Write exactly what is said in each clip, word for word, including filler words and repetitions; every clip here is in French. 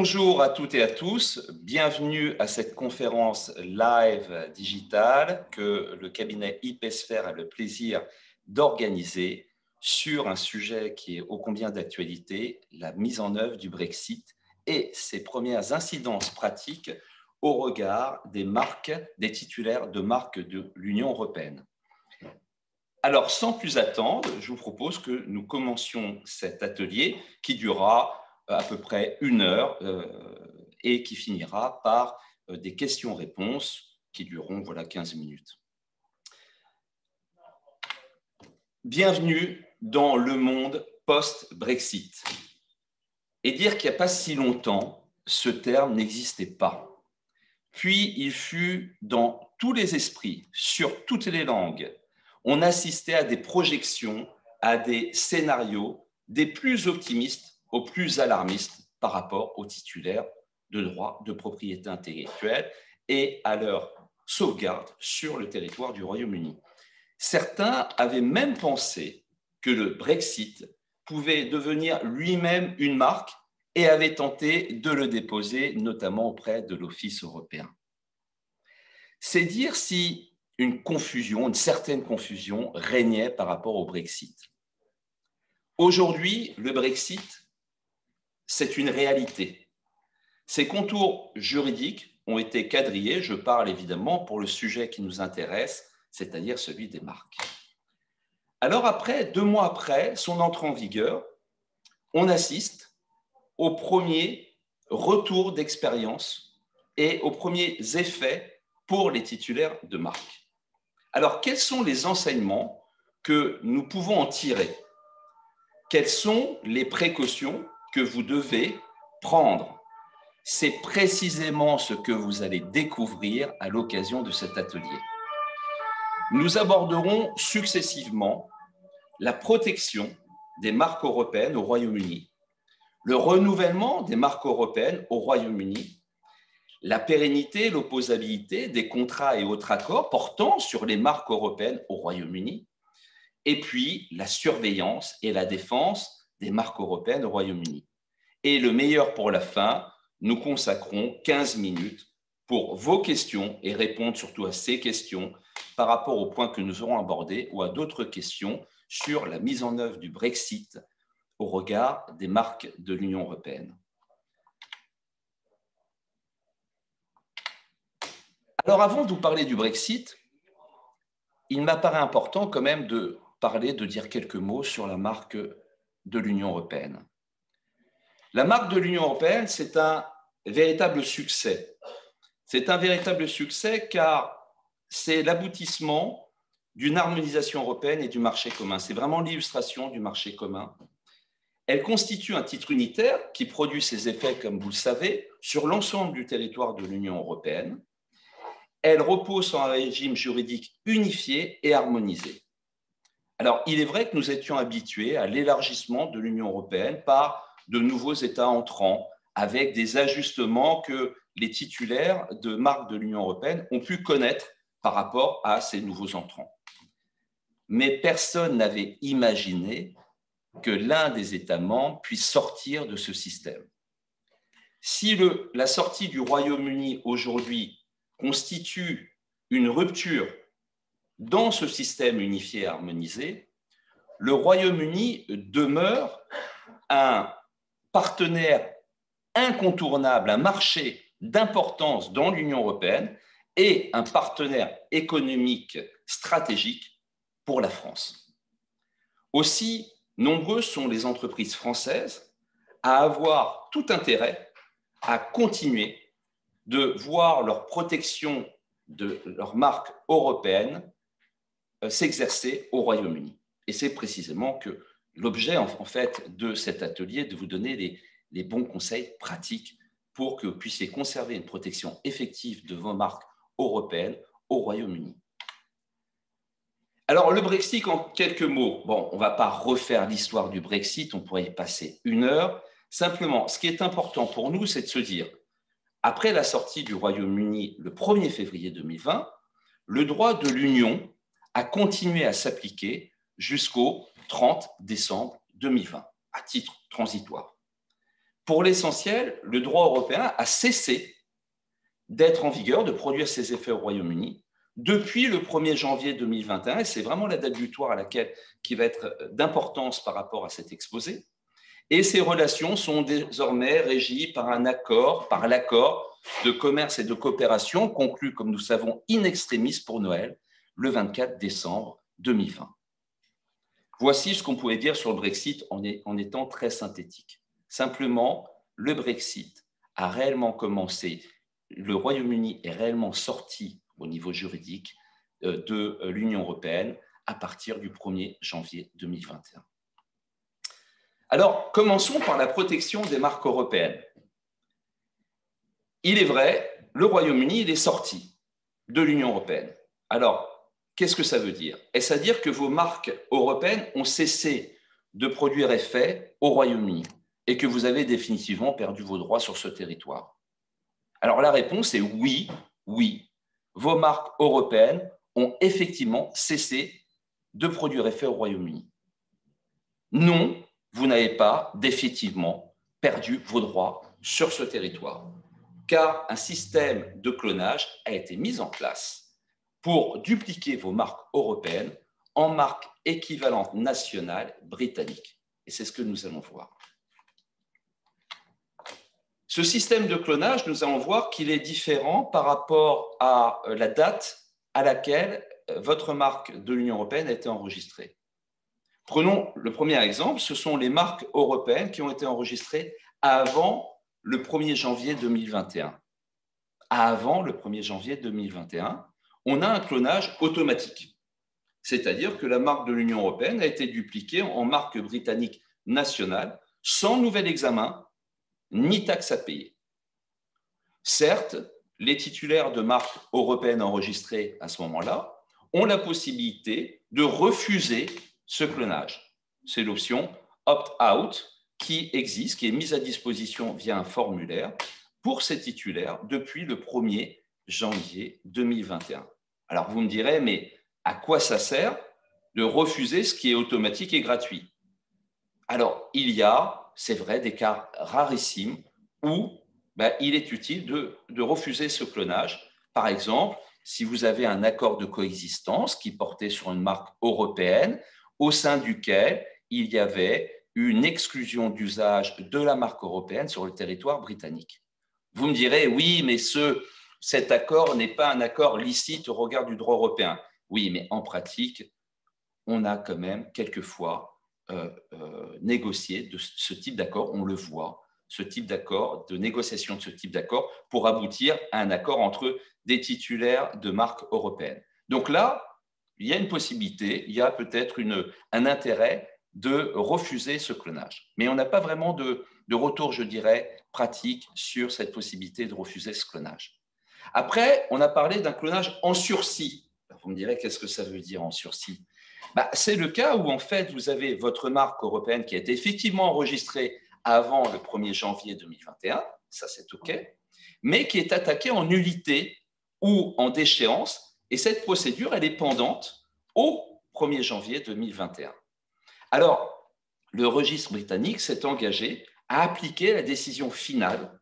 Bonjour à toutes et à tous, bienvenue à cette conférence live digitale que le cabinet Hypesphère a le plaisir d'organiser sur un sujet qui est ô combien d'actualité, la mise en œuvre du Brexit et ses premières incidences pratiques au regard des marques, des titulaires de marques de l'Union européenne. Alors, sans plus attendre, je vous propose que nous commencions cet atelier qui durera à peu près une heure euh, et qui finira par euh, des questions-réponses qui dureront voilà, quinze minutes. Bienvenue dans le monde post-Brexit. Et dire qu'il n'y a pas si longtemps, ce terme n'existait pas. Puis, il fut dans tous les esprits, sur toutes les langues. On assistait à des projections, à des scénarios, des plus optimistes aux plus alarmistes par rapport aux titulaires de droits de propriété intellectuelle et à leur sauvegarde sur le territoire du Royaume-Uni. Certains avaient même pensé que le Brexit pouvait devenir lui-même une marque et avaient tenté de le déposer, notamment auprès de l'Office européen. C'est dire si une confusion, une certaine confusion régnait par rapport au Brexit. Aujourd'hui, le Brexit, c'est une réalité. Ces contours juridiques ont été quadrillés, je parle évidemment pour le sujet qui nous intéresse, c'est-à-dire celui des marques. Alors après, deux mois après son entrée en vigueur, on assiste au premier retour d'expérience et aux premiers effets pour les titulaires de marques. Alors, quels sont les enseignements que nous pouvons en tirer? Quelles sont les précautions que vous devez prendre? C'est précisément ce que vous allez découvrir à l'occasion de cet atelier. Nous aborderons successivement la protection des marques européennes au Royaume-Uni, le renouvellement des marques européennes au Royaume-Uni, la pérennité, l'opposabilité des contrats et autres accords portant sur les marques européennes au Royaume-Uni, et puis la surveillance et la défense des marques européennes au Royaume-Uni. Et le meilleur pour la fin, nous consacrons quinze minutes pour vos questions et répondre surtout à ces questions par rapport aux points que nous aurons abordés ou à d'autres questions sur la mise en œuvre du Brexit au regard des marques de l'Union européenne. Alors avant de vous parler du Brexit, il m'apparaît important quand même de parler, de dire quelques mots sur la marque de l'Union européenne. La marque de l'Union européenne, c'est un véritable succès. C'est un véritable succès car c'est l'aboutissement d'une harmonisation européenne et du marché commun. C'est vraiment l'illustration du marché commun. Elle constitue un titre unitaire qui produit ses effets, comme vous le savez, sur l'ensemble du territoire de l'Union européenne. Elle repose sur un régime juridique unifié et harmonisé. Alors, il est vrai que nous étions habitués à l'élargissement de l'Union européenne par de nouveaux États entrants, avec des ajustements que les titulaires de marques de l'Union européenne ont pu connaître par rapport à ces nouveaux entrants. Mais personne n'avait imaginé que l'un des États membres puisse sortir de ce système. Si le, la sortie du Royaume-Uni aujourd'hui constitue une rupture dans ce système unifié et harmonisé, le Royaume-Uni demeure un partenaire incontournable, un marché d'importance dans l'Union européenne et un partenaire économique stratégique pour la France. Aussi, nombreuses sont les entreprises françaises à avoir tout intérêt à continuer de voir leur protection de leur marque européenne s'exercer au Royaume-Uni. Et c'est précisément que l'objet en fait de cet atelier, de vous donner les, les bons conseils pratiques pour que vous puissiez conserver une protection effective de vos marques européennes au Royaume-Uni. Alors, le Brexit, en quelques mots, bon, on ne va pas refaire l'histoire du Brexit, on pourrait y passer une heure. Simplement, ce qui est important pour nous, c'est de se dire, après la sortie du Royaume-Uni le premier février deux mille vingt, le droit de l'Union a continué à s'appliquer jusqu'au trente décembre deux mille vingt, à titre transitoire. pour l'essentiel, le droit européen a cessé d'être en vigueur, de produire ses effets au Royaume-Uni depuis le premier janvier deux mille vingt et un, et c'est vraiment la date butoir à laquelle qui va être d'importance par rapport à cet exposé. Et ces relations sont désormais régies par un accord, par l'accord de commerce et de coopération conclu, comme nous savons, in extremis pour Noël, le vingt-quatre décembre deux mille vingt. Voici ce qu'on pouvait dire sur le Brexit en, est, en étant très synthétique. Simplement, le Brexit a réellement commencé, le Royaume-Uni est réellement sorti au niveau juridique de l'Union européenne à partir du premier janvier deux mille vingt et un. Alors, commençons par la protection des marques européennes. Il est vrai, le Royaume-Uni, il est sorti de l'Union européenne. Alors, qu'est-ce que ça veut dire? Est-ce à dire que vos marques européennes ont cessé de produire effet au Royaume-Uni et que vous avez définitivement perdu vos droits sur ce territoire? Alors, la réponse est oui, oui. Vos marques européennes ont effectivement cessé de produire effet au Royaume-Uni. Non, vous n'avez pas définitivement perdu vos droits sur ce territoire, car un système de clonage a été mis en place pour dupliquer vos marques européennes en marques équivalentes nationales britanniques. Et c'est ce que nous allons voir. Ce système de clonage, nous allons voir qu'il est différent par rapport à la date à laquelle votre marque de l'Union européenne a été enregistrée. Prenons le premier exemple, ce sont les marques européennes qui ont été enregistrées avant le premier janvier deux mille vingt et un. Avant le premier janvier deux mille vingt et un, on a un clonage automatique. C'est-à-dire que la marque de l'Union européenne a été dupliquée en marque britannique nationale sans nouvel examen ni taxe à payer. Certes, les titulaires de marques européennes enregistrées à ce moment-là ont la possibilité de refuser ce clonage. C'est l'option opt-out qui existe, qui est mise à disposition via un formulaire pour ces titulaires depuis le premier janvier deux mille vingt et un. Alors vous me direz, mais à quoi ça sert de refuser ce qui est automatique et gratuit? Alors, il y a, c'est vrai, des cas rarissimes où ben, il est utile de, de refuser ce clonage. Par exemple, si vous avez un accord de coexistence qui portait sur une marque européenne, au sein duquel il y avait une exclusion d'usage de la marque européenne sur le territoire britannique. Vous me direz, oui, mais ce, cet accord n'est pas un accord licite au regard du droit européen. Oui, mais en pratique, on a quand même quelquefois Euh, euh, négocier de ce type d'accord, on le voit, ce type d'accord, de négociation de ce type d'accord pour aboutir à un accord entre des titulaires de marques européennes. Donc là, il y a une possibilité, il y a peut-être un intérêt de refuser ce clonage. Mais on n'a pas vraiment de, de retour, je dirais, pratique sur cette possibilité de refuser ce clonage. Après, on a parlé d'un clonage en sursis. Vous me direz, qu'est-ce que ça veut dire en sursis? Bah, c'est le cas où, en fait, vous avez votre marque européenne qui a été effectivement enregistrée avant le premier janvier deux mille vingt et un, ça c'est OK, mais qui est attaquée en nullité ou en déchéance, et cette procédure, elle est pendante au premier janvier deux mille vingt et un. Alors, le registre britannique s'est engagé à appliquer la décision finale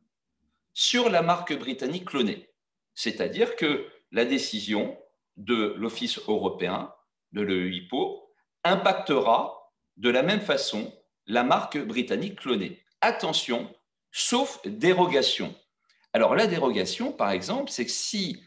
sur la marque britannique clonée, c'est-à-dire que la décision de l'Office européen de l'E U I P O impactera de la même façon la marque britannique clonée. Attention, sauf dérogation. Alors la dérogation, par exemple, c'est que si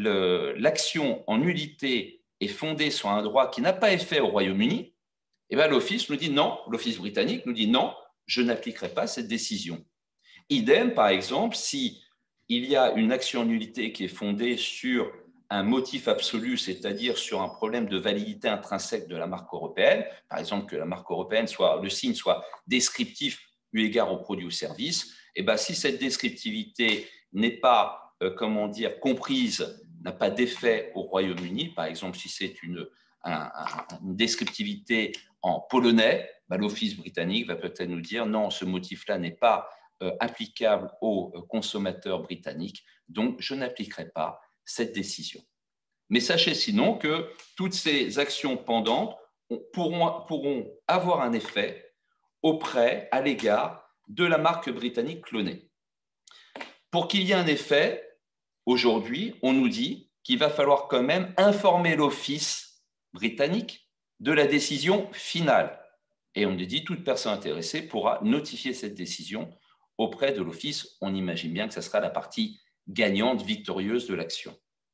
l'action en nullité est fondée sur un droit qui n'a pas effet au Royaume-Uni, eh bien l'Office nous dit non, l'Office britannique nous dit non, je n'appliquerai pas cette décision. Idem, par exemple, si il y a une action en nullité qui est fondée sur un motif absolu, c'est-à-dire sur un problème de validité intrinsèque de la marque européenne, par exemple que la marque européenne soit, le signe soit descriptif eu égard aux produits ou services, et bien si cette descriptivité n'est pas, euh, comment dire, comprise, n'a pas d'effet au Royaume-Uni, par exemple si c'est une, un, un, une descriptivité en polonais, ben l'Office britannique va peut-être nous dire non, ce motif-là n'est pas euh, applicable aux consommateurs britanniques, donc je n'appliquerai pas cette décision. Mais sachez sinon que toutes ces actions pendantes pourront, pourront avoir un effet auprès, à l'égard de la marque britannique clonée. Pour qu'il y ait un effet, aujourd'hui, on nous dit qu'il va falloir quand même informer l'Office britannique de la décision finale. Et on nous dit toute personne intéressée pourra notifier cette décision auprès de l'Office. On imagine bien que ce sera la partie gagnante, victorieuse de l'action.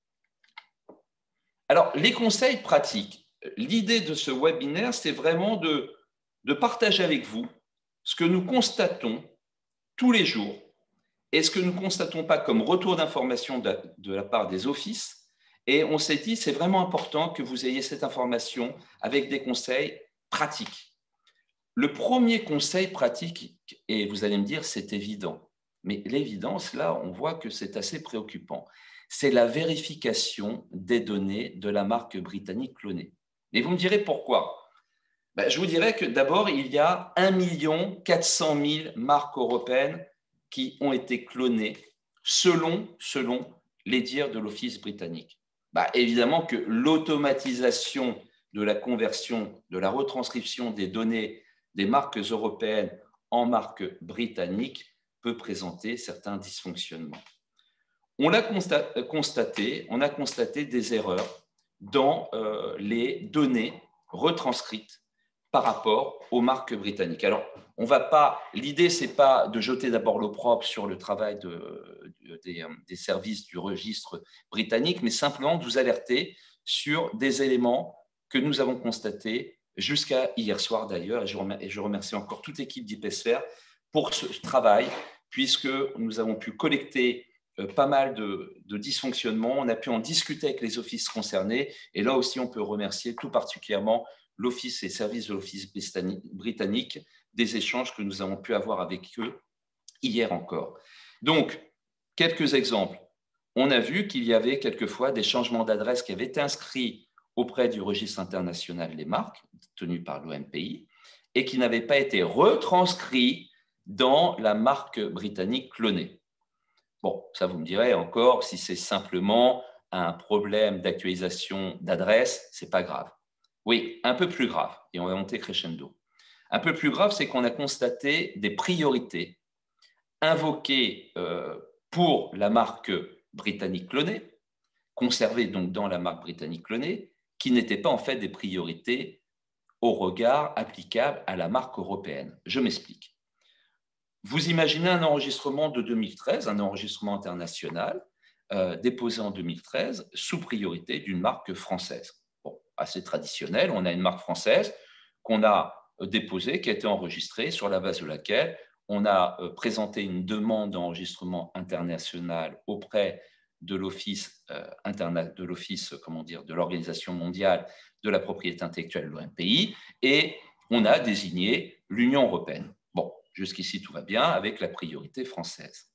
Alors, les conseils pratiques. L'idée de ce webinaire, c'est vraiment de, de partager avec vous ce que nous constatons tous les jours et ce que nous ne constatons pas comme retour d'information de, de la part des offices. Et on s'est dit, c'est vraiment important que vous ayez cette information avec des conseils pratiques. Le premier conseil pratique, et vous allez me dire, c'est évident, mais l'évidence, là, on voit que c'est assez préoccupant, c'est la vérification des données de la marque britannique clonée. Et vous me direz pourquoi? Ben, je vous dirais que d'abord, il y a un million quatre cent mille marques européennes qui ont été clonées selon, selon les dires de l'Office britannique. Ben, évidemment que l'automatisation de la conversion, de la retranscription des données des marques européennes en marques britanniques peut présenter certains dysfonctionnements. On l'a constaté, on a constaté des erreurs dans euh, les données retranscrites par rapport aux marques britanniques. Alors, on va pas. L'idée, c'est pas de jeter d'abord l'opprobre sur le travail de, de, des, des services du registre britannique, mais simplement de vous alerter sur des éléments que nous avons constatés jusqu'à hier soir d'ailleurs, et je remercie encore toute l'équipe d'Ipesfer pour ce travail, puisque nous avons pu collecter pas mal de, de dysfonctionnements, on a pu en discuter avec les offices concernés, et là aussi on peut remercier tout particulièrement l'Office et services de l'Office britannique des échanges que nous avons pu avoir avec eux hier encore. Donc, quelques exemples. On a vu qu'il y avait quelquefois des changements d'adresse qui avaient été inscrits auprès du registre international des marques, tenu par l'O M P I, et qui n'avaient pas été retranscrits dans la marque britannique clonée. Bon, ça vous me direz encore, si c'est simplement un problème d'actualisation d'adresse, ce n'est pas grave. Oui, un peu plus grave, et on va monter crescendo. Un peu plus grave, c'est qu'on a constaté des priorités invoquées euh, pour la marque britannique clonée, conservées donc dans la marque britannique clonée, qui n'étaient pas en fait des priorités au regard applicable à la marque européenne. Je m'explique. Vous imaginez un enregistrement de deux mille treize, un enregistrement international euh, déposé en deux mille treize sous priorité d'une marque française. Bon, assez traditionnel, on a une marque française qu'on a déposée, qui a été enregistrée, sur la base de laquelle on a euh, présenté une demande d'enregistrement international auprès de l'Office euh, de l'Office, comment dire, de l'Organisation mondiale de la propriété intellectuelle, l'O M P I, et on a désigné l'Union européenne. Bon, jusqu'ici tout va bien avec la priorité française.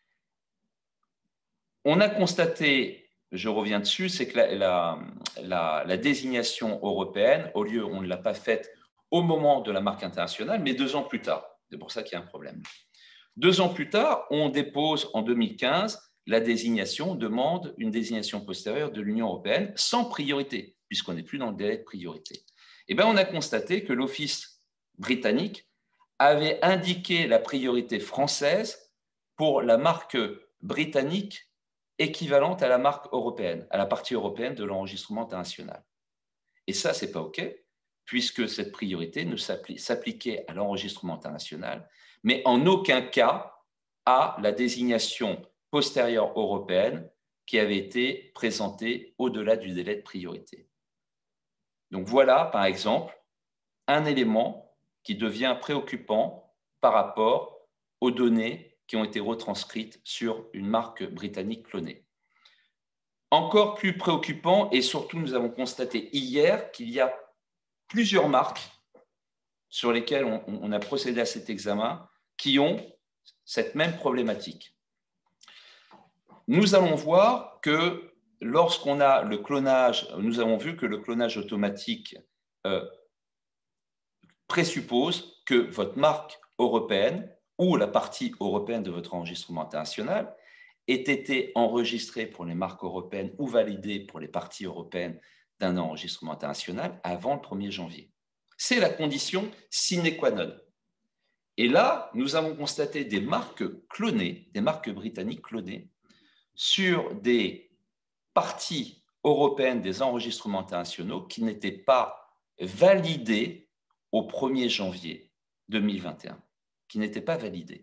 On a constaté, je reviens dessus, c'est que la, la, la, la désignation européenne, au lieu, on ne l'a pas faite au moment de la marque internationale, mais deux ans plus tard. C'est pour ça qu'il y a un problème. Deux ans plus tard, on dépose en deux mille quinze la désignation, demande une désignation postérieure de l'Union européenne sans priorité, puisqu'on n'est plus dans le délai de priorité. Eh bien, on a constaté que l'Office britannique avait indiqué la priorité française pour la marque britannique équivalente à la marque européenne, à la partie européenne de l'enregistrement international. Et ça, ce n'est pas OK, puisque cette priorité ne s'appliquait à l'enregistrement international, mais en aucun cas à la désignation postérieure européenne qui avait été présentée au-delà du délai de priorité. Donc voilà, par exemple, un élément qui devient préoccupant par rapport aux données qui ont été retranscrites sur une marque britannique clonée. Encore plus préoccupant, et surtout nous avons constaté hier qu'il y a plusieurs marques sur lesquelles on, on a procédé à cet examen qui ont cette même problématique. Nous allons voir que lorsqu'on a le clonage, nous avons vu que le clonage automatique euh, présuppose que votre marque européenne ou la partie européenne de votre enregistrement international ait été enregistrée pour les marques européennes ou validée pour les parties européennes d'un enregistrement international avant le premier janvier. C'est la condition sine qua non. Et là, nous avons constaté des marques clonées, des marques britanniques clonées, sur des parties européennes des enregistrements internationaux qui n'étaient pas validées au premier janvier deux mille vingt et un, qui n'étaient pas validées.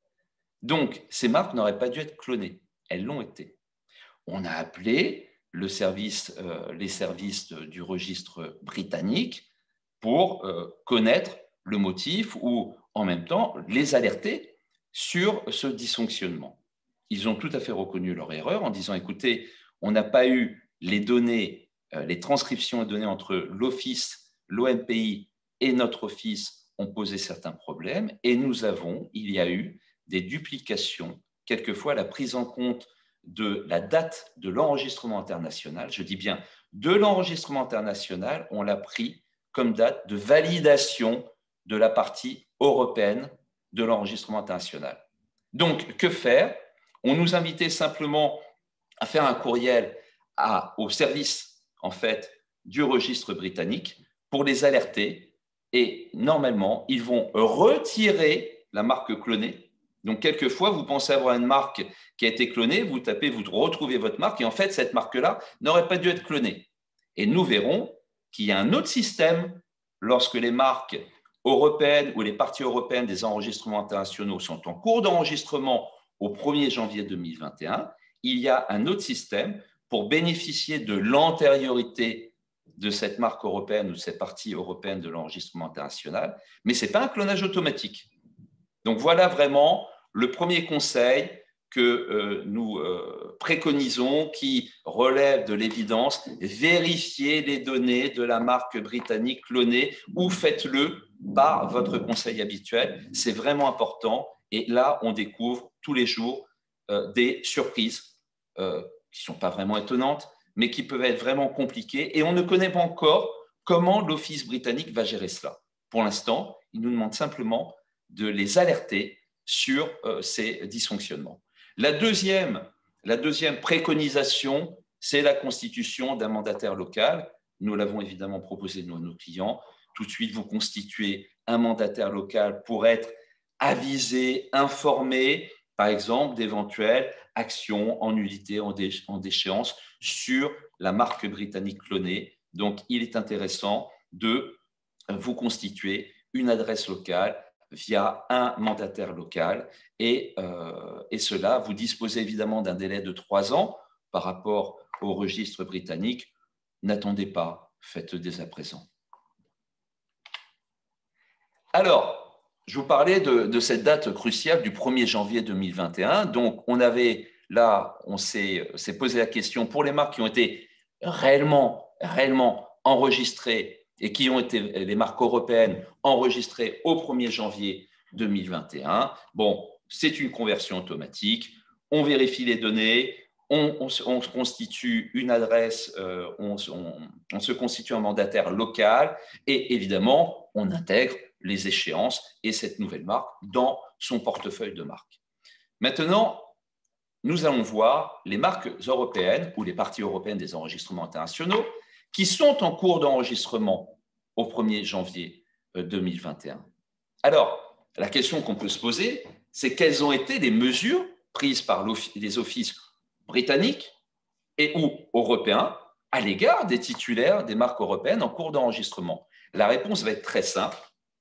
Donc, ces marques n'auraient pas dû être clonées. Elles l'ont été. On a appelé le service, euh, les services du registre britannique pour euh, connaître le motif ou, en même temps, les alerter sur ce dysfonctionnement. Ils ont tout à fait reconnu leur erreur en disant, écoutez, on n'a pas eu les données, euh, les transcriptions et données entre l'Office, l'O M P I et notre Office ont posé certains problèmes et nous avons, il y a eu des duplications, quelquefois la prise en compte de la date de l'enregistrement international, je dis bien de l'enregistrement international, on l'a pris comme date de validation de la partie européenne de l'enregistrement international. Donc, que faire? On nous invitait simplement à faire un courriel à, au service en fait, du registre britannique pour les alerter et normalement, ils vont retirer la marque clonée. Donc, quelquefois, vous pensez avoir une marque qui a été clonée, vous tapez, vous retrouvez votre marque et en fait, cette marque-là n'aurait pas dû être clonée. Et nous verrons qu'il y a un autre système lorsque les marques européennes ou les parties européennes des enregistrements internationaux sont en cours d'enregistrement au premier janvier deux mille vingt et un. Il y a un autre système pour bénéficier de l'antériorité de cette marque européenne ou de cette partie européenne de l'enregistrement international, mais ce n'est pas un clonage automatique. Donc voilà vraiment le premier conseil que euh, nous euh, préconisons qui relève de l'évidence. Vérifiez les données de la marque britannique clonée ou faites-le par votre conseil habituel. C'est vraiment important. Et là, on découvre tous les jours euh, des surprises euh, qui ne sont pas vraiment étonnantes, mais qui peuvent être vraiment compliquées. Et on ne connaît pas encore comment l'Office britannique va gérer cela. Pour l'instant, il nous demande simplement de les alerter sur euh, ces dysfonctionnements. La deuxième, la deuxième préconisation, c'est la constitution d'un mandataire local. Nous l'avons évidemment proposé nous, à nos clients. Tout de suite, vous constituez un mandataire local pour être avisé, informé, par exemple, d'éventuelles actions en nullité, en, dé, en déchéance sur la marque britannique clonée. Donc, il est intéressant de vous constituer une adresse locale via un mandataire local et, euh, et cela, vous disposez évidemment d'un délai de trois ans par rapport au registre britannique. N'attendez pas, faites-le dès à présent. Alors, je vous parlais de, de cette date cruciale du premier janvier deux mille vingt et un. Donc, on avait là, on s'est posé la question pour les marques qui ont été réellement, réellement enregistrées et qui ont été les marques européennes enregistrées au premier janvier deux mille vingt et un. Bon, c'est une conversion automatique. On vérifie les données, on, on, on se constitue une adresse, euh, on, on, on se constitue un mandataire local et évidemment, on intègre les échéances et cette nouvelle marque dans son portefeuille de marques. Maintenant, nous allons voir les marques européennes ou les parties européennes des enregistrements internationaux qui sont en cours d'enregistrement au premier janvier deux mille vingt et un. Alors, la question qu'on peut se poser, c'est quelles ont été les mesures prises par les offices britanniques et ou européens à l'égard des titulaires des marques européennes en cours d'enregistrement? La réponse va être très simple.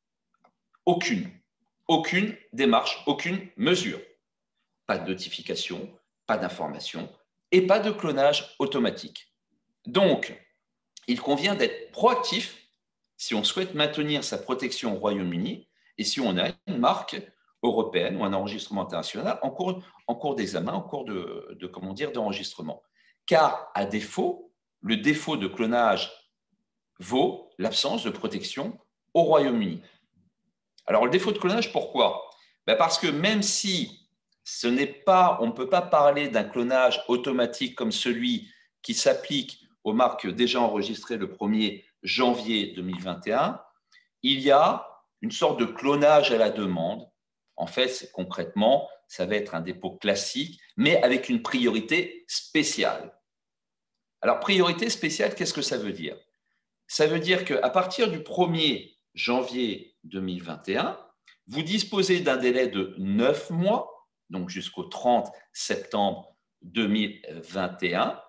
Aucune. Aucune démarche, aucune mesure. Pas de notification, pas d'information et pas de clonage automatique. Donc, il convient d'être proactif si on souhaite maintenir sa protection au Royaume-Uni et si on a une marque européenne ou un enregistrement international en cours, en cours d'examen, en cours de, de comment dire, d'enregistrement. Car, à défaut, le défaut de clonage vaut l'absence de protection au Royaume-Uni. Alors, le défaut de clonage, pourquoi? Ben parce que même si ce n'est pas, on ne peut pas parler d'un clonage automatique comme celui qui s'applique aux marques déjà enregistrées le premier janvier deux mille vingt et un, il y a une sorte de clonage à la demande. En fait, concrètement, ça va être un dépôt classique, mais avec une priorité spéciale. Alors, priorité spéciale, qu'est-ce que ça veut dire? Ça veut dire qu'à partir du premier janvier deux mille vingt et un, vous disposez d'un délai de neuf mois, donc jusqu'au trente septembre deux mille vingt et un,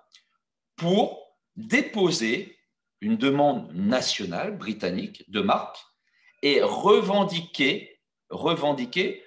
pour déposer une demande nationale britannique de marque et revendiquer, revendiquer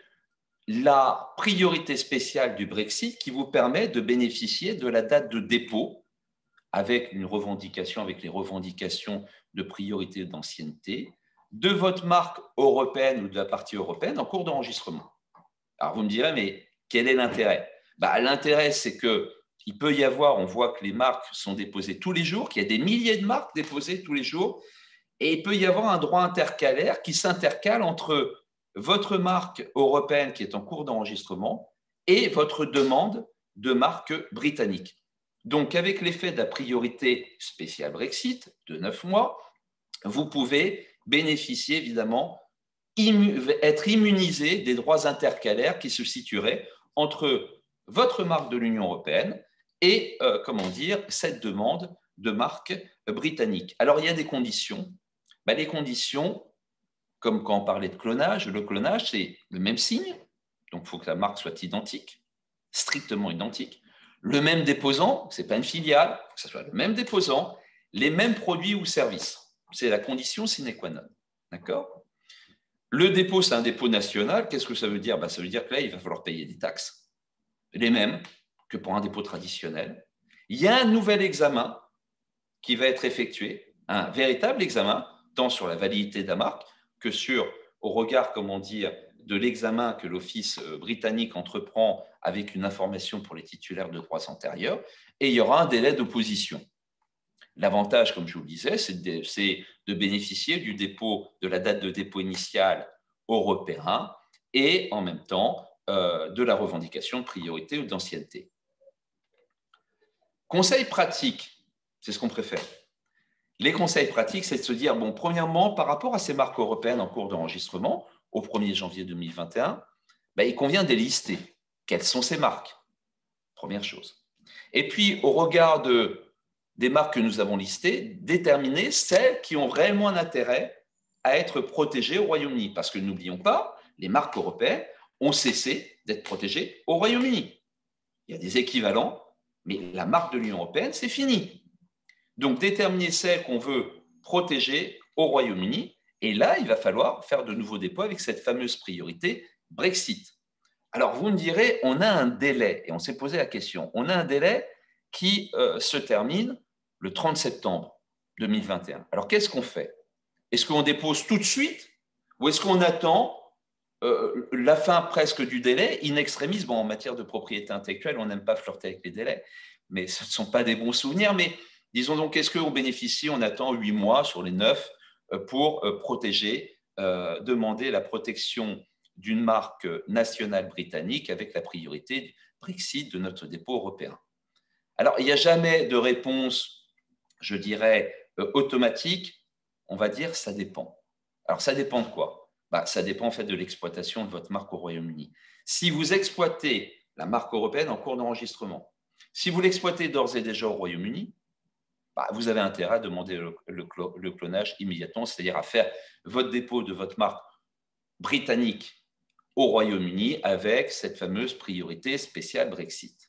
la priorité spéciale du Brexit qui vous permet de bénéficier de la date de dépôt avec une revendication, avec les revendications de priorité d'ancienneté, de votre marque européenne ou de la partie européenne en cours d'enregistrement. Alors vous me direz, mais quel est l'intérêt? Bah, l'intérêt, c'est qu'il peut y avoir, on voit que les marques sont déposées tous les jours, qu'il y a des milliers de marques déposées tous les jours, et il peut y avoir un droit intercalaire qui s'intercale entre votre marque européenne qui est en cours d'enregistrement et votre demande de marque britannique. Donc, avec l'effet de la priorité spéciale Brexit de neuf mois, vous pouvez bénéficier évidemment, être immunisé des droits intercalaires qui se situeraient entre votre marque de l'Union européenne et, euh, comment dire, cette demande de marque britannique. Alors, il y a des conditions. Ben, les conditions, comme quand on parlait de clonage, le clonage, c'est le même signe, donc il faut que la marque soit identique, strictement identique. Le même déposant, ce n'est pas une filiale, il faut que ce soit le même déposant, les mêmes produits ou services. C'est la condition sine qua non. D'accord ? Le dépôt, c'est un dépôt national. Qu'est-ce que ça veut dire ? Ben, ça veut dire que là, il va falloir payer des taxes, les mêmes que pour un dépôt traditionnel. Il y a un nouvel examen qui va être effectué, un véritable examen, tant sur la validité de la marque que sur, au regard, comment dire, de l'examen que l'Office britannique entreprend avec une information pour les titulaires de droits antérieurs, et il y aura un délai d'opposition. L'avantage, comme je vous le disais, c'est de, c'est de bénéficier du dépôt, de la date de dépôt initiale européen et en même temps euh, de la revendication de priorité ou d'ancienneté. Conseil pratique, c'est ce qu'on préfère. Les conseils pratiques, c'est de se dire, bon, premièrement, par rapport à ces marques européennes en cours d'enregistrement, au premier janvier deux mille vingt et un, ben, il convient de les lister. Quelles sont ces marques? Première chose. Et puis, au regard de, des marques que nous avons listées, déterminer celles qui ont réellement un intérêt à être protégées au Royaume-Uni. Parce que n'oublions pas, les marques européennes ont cessé d'être protégées au Royaume-Uni. Il y a des équivalents, mais la marque de l'Union européenne, c'est fini. Donc, déterminer celles qu'on veut protéger au Royaume-Uni. Et là, il va falloir faire de nouveaux dépôts avec cette fameuse priorité Brexit. Alors, vous me direz, on a un délai, et on s'est posé la question, on a un délai qui euh, se termine le trente septembre deux mille vingt et un. Alors, qu'est-ce qu'on fait? Est-ce qu'on dépose tout de suite ou est-ce qu'on attend euh, la fin presque du délai in extremis? Bon, en matière de propriété intellectuelle, on n'aime pas flirter avec les délais, mais ce ne sont pas des bons souvenirs, mais disons donc, est-ce qu'on bénéficie, on attend huit mois sur les neuf pour protéger, euh, demander la protection d'une marque nationale britannique avec la priorité du Brexit de notre dépôt européen. Alors, il n'y a jamais de réponse, je dirais, euh, automatique. On va dire, ça dépend. Alors, ça dépend de quoi? Bah, ça dépend en fait de l'exploitation de votre marque au Royaume-Uni. Si vous exploitez la marque européenne en cours d'enregistrement, si vous l'exploitez d'ores et déjà au Royaume-Uni, bah, vous avez intérêt à demander le, le, le clonage immédiatement, c'est-à-dire à faire votre dépôt de votre marque britannique au Royaume-Uni avec cette fameuse priorité spéciale Brexit.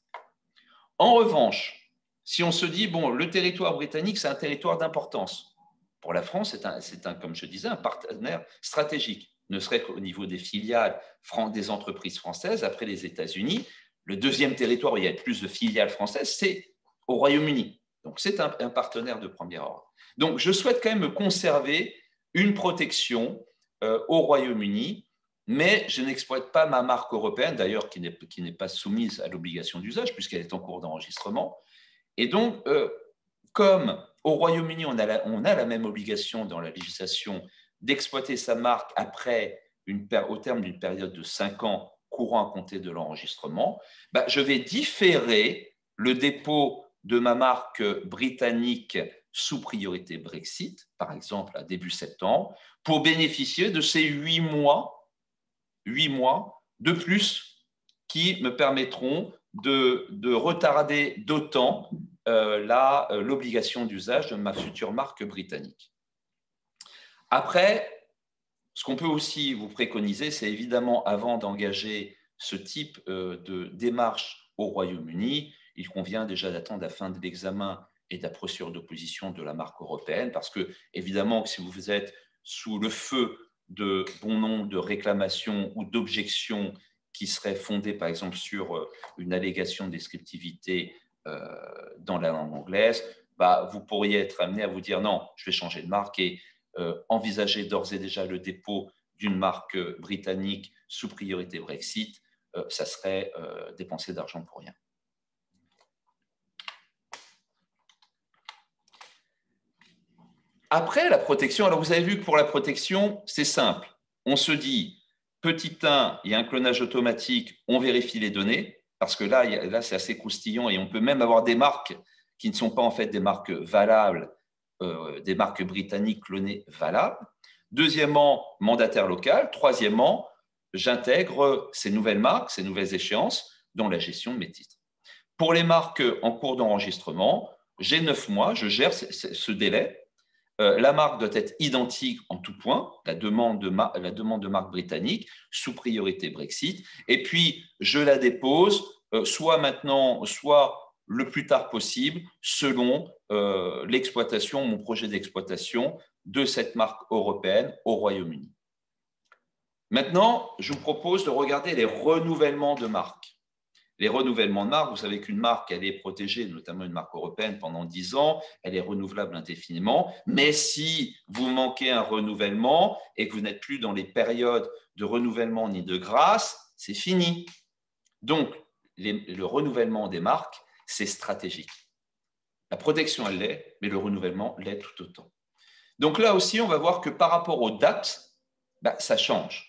En revanche, si on se dit, bon, le territoire britannique, c'est un territoire d'importance. Pour la France, c'est, un, c'est un, comme je disais, un partenaire stratégique, ne serait qu'au niveau des filiales des entreprises françaises, après les États-Unis. Le deuxième territoire où il y a le plus de filiales françaises, c'est au Royaume-Uni. Donc, c'est un, un partenaire de premier ordre. Donc, je souhaite quand même conserver une protection euh, au Royaume-Uni, mais je n'exploite pas ma marque européenne, d'ailleurs, qui n'est, qui n'est pas soumise à l'obligation d'usage, puisqu'elle est en cours d'enregistrement. Et donc, euh, comme au Royaume-Uni, on a, la, on a la même obligation dans la législation d'exploiter sa marque après une, au terme d'une période de cinq ans courant à compter de l'enregistrement, bah, je vais différer le dépôt de ma marque britannique sous priorité Brexit, par exemple à début septembre, pour bénéficier de ces huit mois, huit mois de plus qui me permettront de, de retarder d'autant euh, la, euh, l'obligation d'usage de ma future marque britannique. Après, ce qu'on peut aussi vous préconiser, c'est évidemment, avant d'engager ce type de démarche au Royaume-Uni, il convient déjà d'attendre la fin de l'examen et de la procédure d'opposition de la marque européenne, parce que, évidemment, si vous êtes sous le feu de bon nombre de réclamations ou d'objections qui seraient fondées, par exemple, sur une allégation de descriptivité euh, dans la langue anglaise, bah, vous pourriez être amené à vous dire non, je vais changer de marque et euh, envisager d'ores et déjà le dépôt d'une marque britannique sous priorité Brexit, euh, ça serait euh, dépenser d'argent pour rien. Après la protection, alors vous avez vu que pour la protection, c'est simple. On se dit, petit un, il y a un clonage automatique, on vérifie les données, parce que là, là c'est assez croustillant et on peut même avoir des marques qui ne sont pas en fait des marques valables, euh, des marques britanniques clonées valables. Deuxièmement, mandataire local. Troisièmement, j'intègre ces nouvelles marques, ces nouvelles échéances dans la gestion de mes titres. Pour les marques en cours d'enregistrement, j'ai neuf mois, je gère ce délai. Euh, la marque doit être identique en tout point, la demande, de la demande de marque britannique, sous priorité Brexit. Et puis, je la dépose, euh, soit maintenant, soit le plus tard possible, selon euh, l'exploitation, mon projet d'exploitation de cette marque européenne au Royaume-Uni. Maintenant, je vous propose de regarder les renouvellements de marques. Les renouvellements de marque, vous savez qu'une marque, elle est protégée, notamment une marque européenne, pendant dix ans, elle est renouvelable indéfiniment, mais si vous manquez un renouvellement et que vous n'êtes plus dans les périodes de renouvellement ni de grâce, c'est fini. Donc, les, le renouvellement des marques, c'est stratégique. La protection, elle l'est, mais le renouvellement l'est tout autant. Donc là aussi, on va voir que par rapport aux dates, bah, ça change.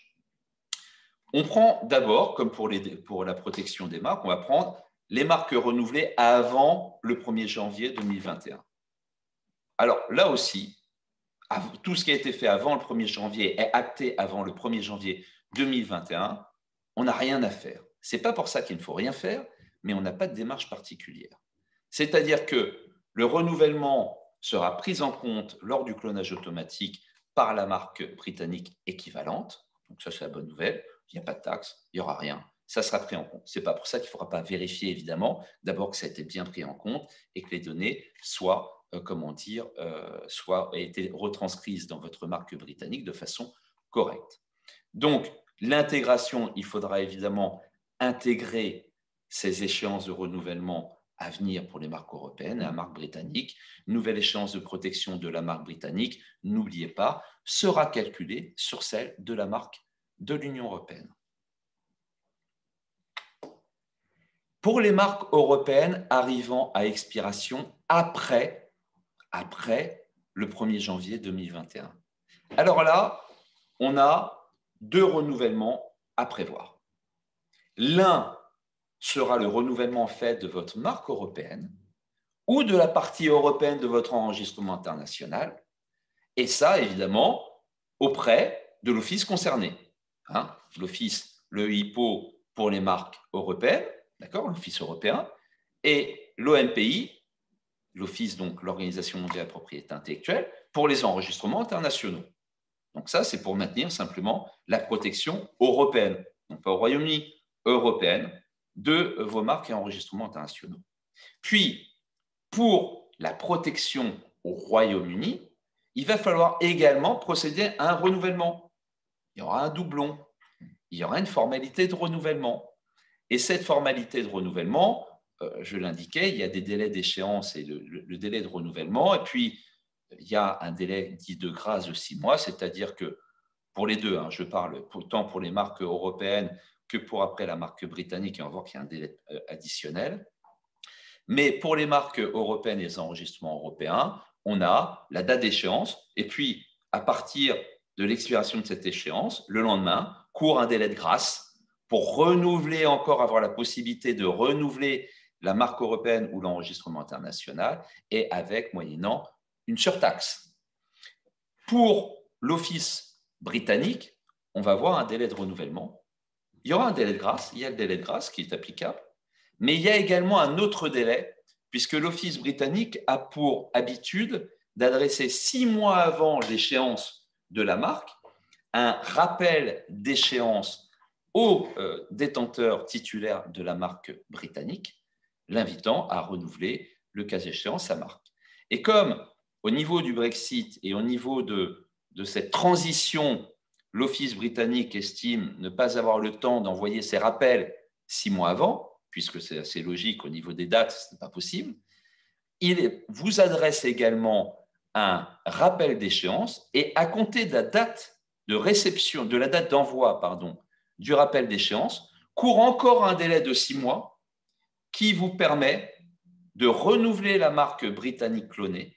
On prend d'abord, comme pour, les, pour la protection des marques, on va prendre les marques renouvelées avant le premier janvier deux mille vingt et un. Alors là aussi, tout ce qui a été fait avant le premier janvier est acté avant le premier janvier deux mille vingt et un. On n'a rien à faire. Ce n'est pas pour ça qu'il ne faut rien faire, mais on n'a pas de démarche particulière. C'est-à-dire que le renouvellement sera pris en compte lors du clonage automatique par la marque britannique équivalente. Donc ça, c'est la bonne nouvelle. Il n'y a pas de taxe, il n'y aura rien. Ça sera pris en compte. Ce n'est pas pour ça qu'il ne faudra pas vérifier, évidemment, d'abord que ça a été bien pris en compte et que les données soient, euh, comment dire, euh, soient aient été retranscrites dans votre marque britannique de façon correcte. Donc, l'intégration, il faudra évidemment intégrer ces échéances de renouvellement à venir pour les marques européennes et la marque britannique. Nouvelle échéance de protection de la marque britannique, n'oubliez pas, sera calculée sur celle de la marque de l'Union européenne. Pour les marques européennes arrivant à expiration après, après le premier janvier deux mille vingt et un. Alors là, on a deux renouvellements à prévoir. L'un sera le renouvellement fait de votre marque européenne ou de la partie européenne de votre enregistrement international, et ça, évidemment, auprès de l'office concerné. Hein, l'office, le I P O pour les marques européennes, d'accord, l'office européen, et l'O M P I, l'office, donc l'Organisation mondiale de la propriété intellectuelle, pour les enregistrements internationaux. Donc ça, c'est pour maintenir simplement la protection européenne, donc pas au Royaume-Uni, européenne, de vos marques et enregistrements internationaux. Puis, pour la protection au Royaume-Uni, il va falloir également procéder à un renouvellement. Il y aura un doublon, il y aura une formalité de renouvellement. Et cette formalité de renouvellement, euh, je l'indiquais, il y a des délais d'échéance et le, le, le délai de renouvellement, et puis il y a un délai dit de grâce de six mois, c'est-à-dire que pour les deux, hein, je parle autant pour les marques européennes que pour après la marque britannique, et on va voir qu'il y a un délai additionnel. Mais pour les marques européennes et les enregistrements européens, on a la date d'échéance, et puis à partir de l'expiration de cette échéance, le lendemain, court un délai de grâce pour renouveler encore, avoir la possibilité de renouveler la marque européenne ou l'enregistrement international, et avec, moyennant une surtaxe. Pour l'office britannique, on va avoir un délai de renouvellement. Il y aura un délai de grâce, il y a le délai de grâce qui est applicable, mais il y a également un autre délai, puisque l'office britannique a pour habitude d'adresser six mois avant l'échéance de la marque un rappel d'échéance aux euh, détenteurs titulaires de la marque britannique, l'invitant à renouveler, le cas échéant, sa marque. Et comme au niveau du Brexit et au niveau de, de cette transition, l'Office britannique estime ne pas avoir le temps d'envoyer ses rappels six mois avant, puisque c'est assez logique au niveau des dates, ce n'est pas possible, il vous adresse également un rappel d'échéance et à compter de la date de réception, de la date d'envoi, pardon, du rappel d'échéance, court encore un délai de six mois qui vous permet de renouveler la marque britannique clonée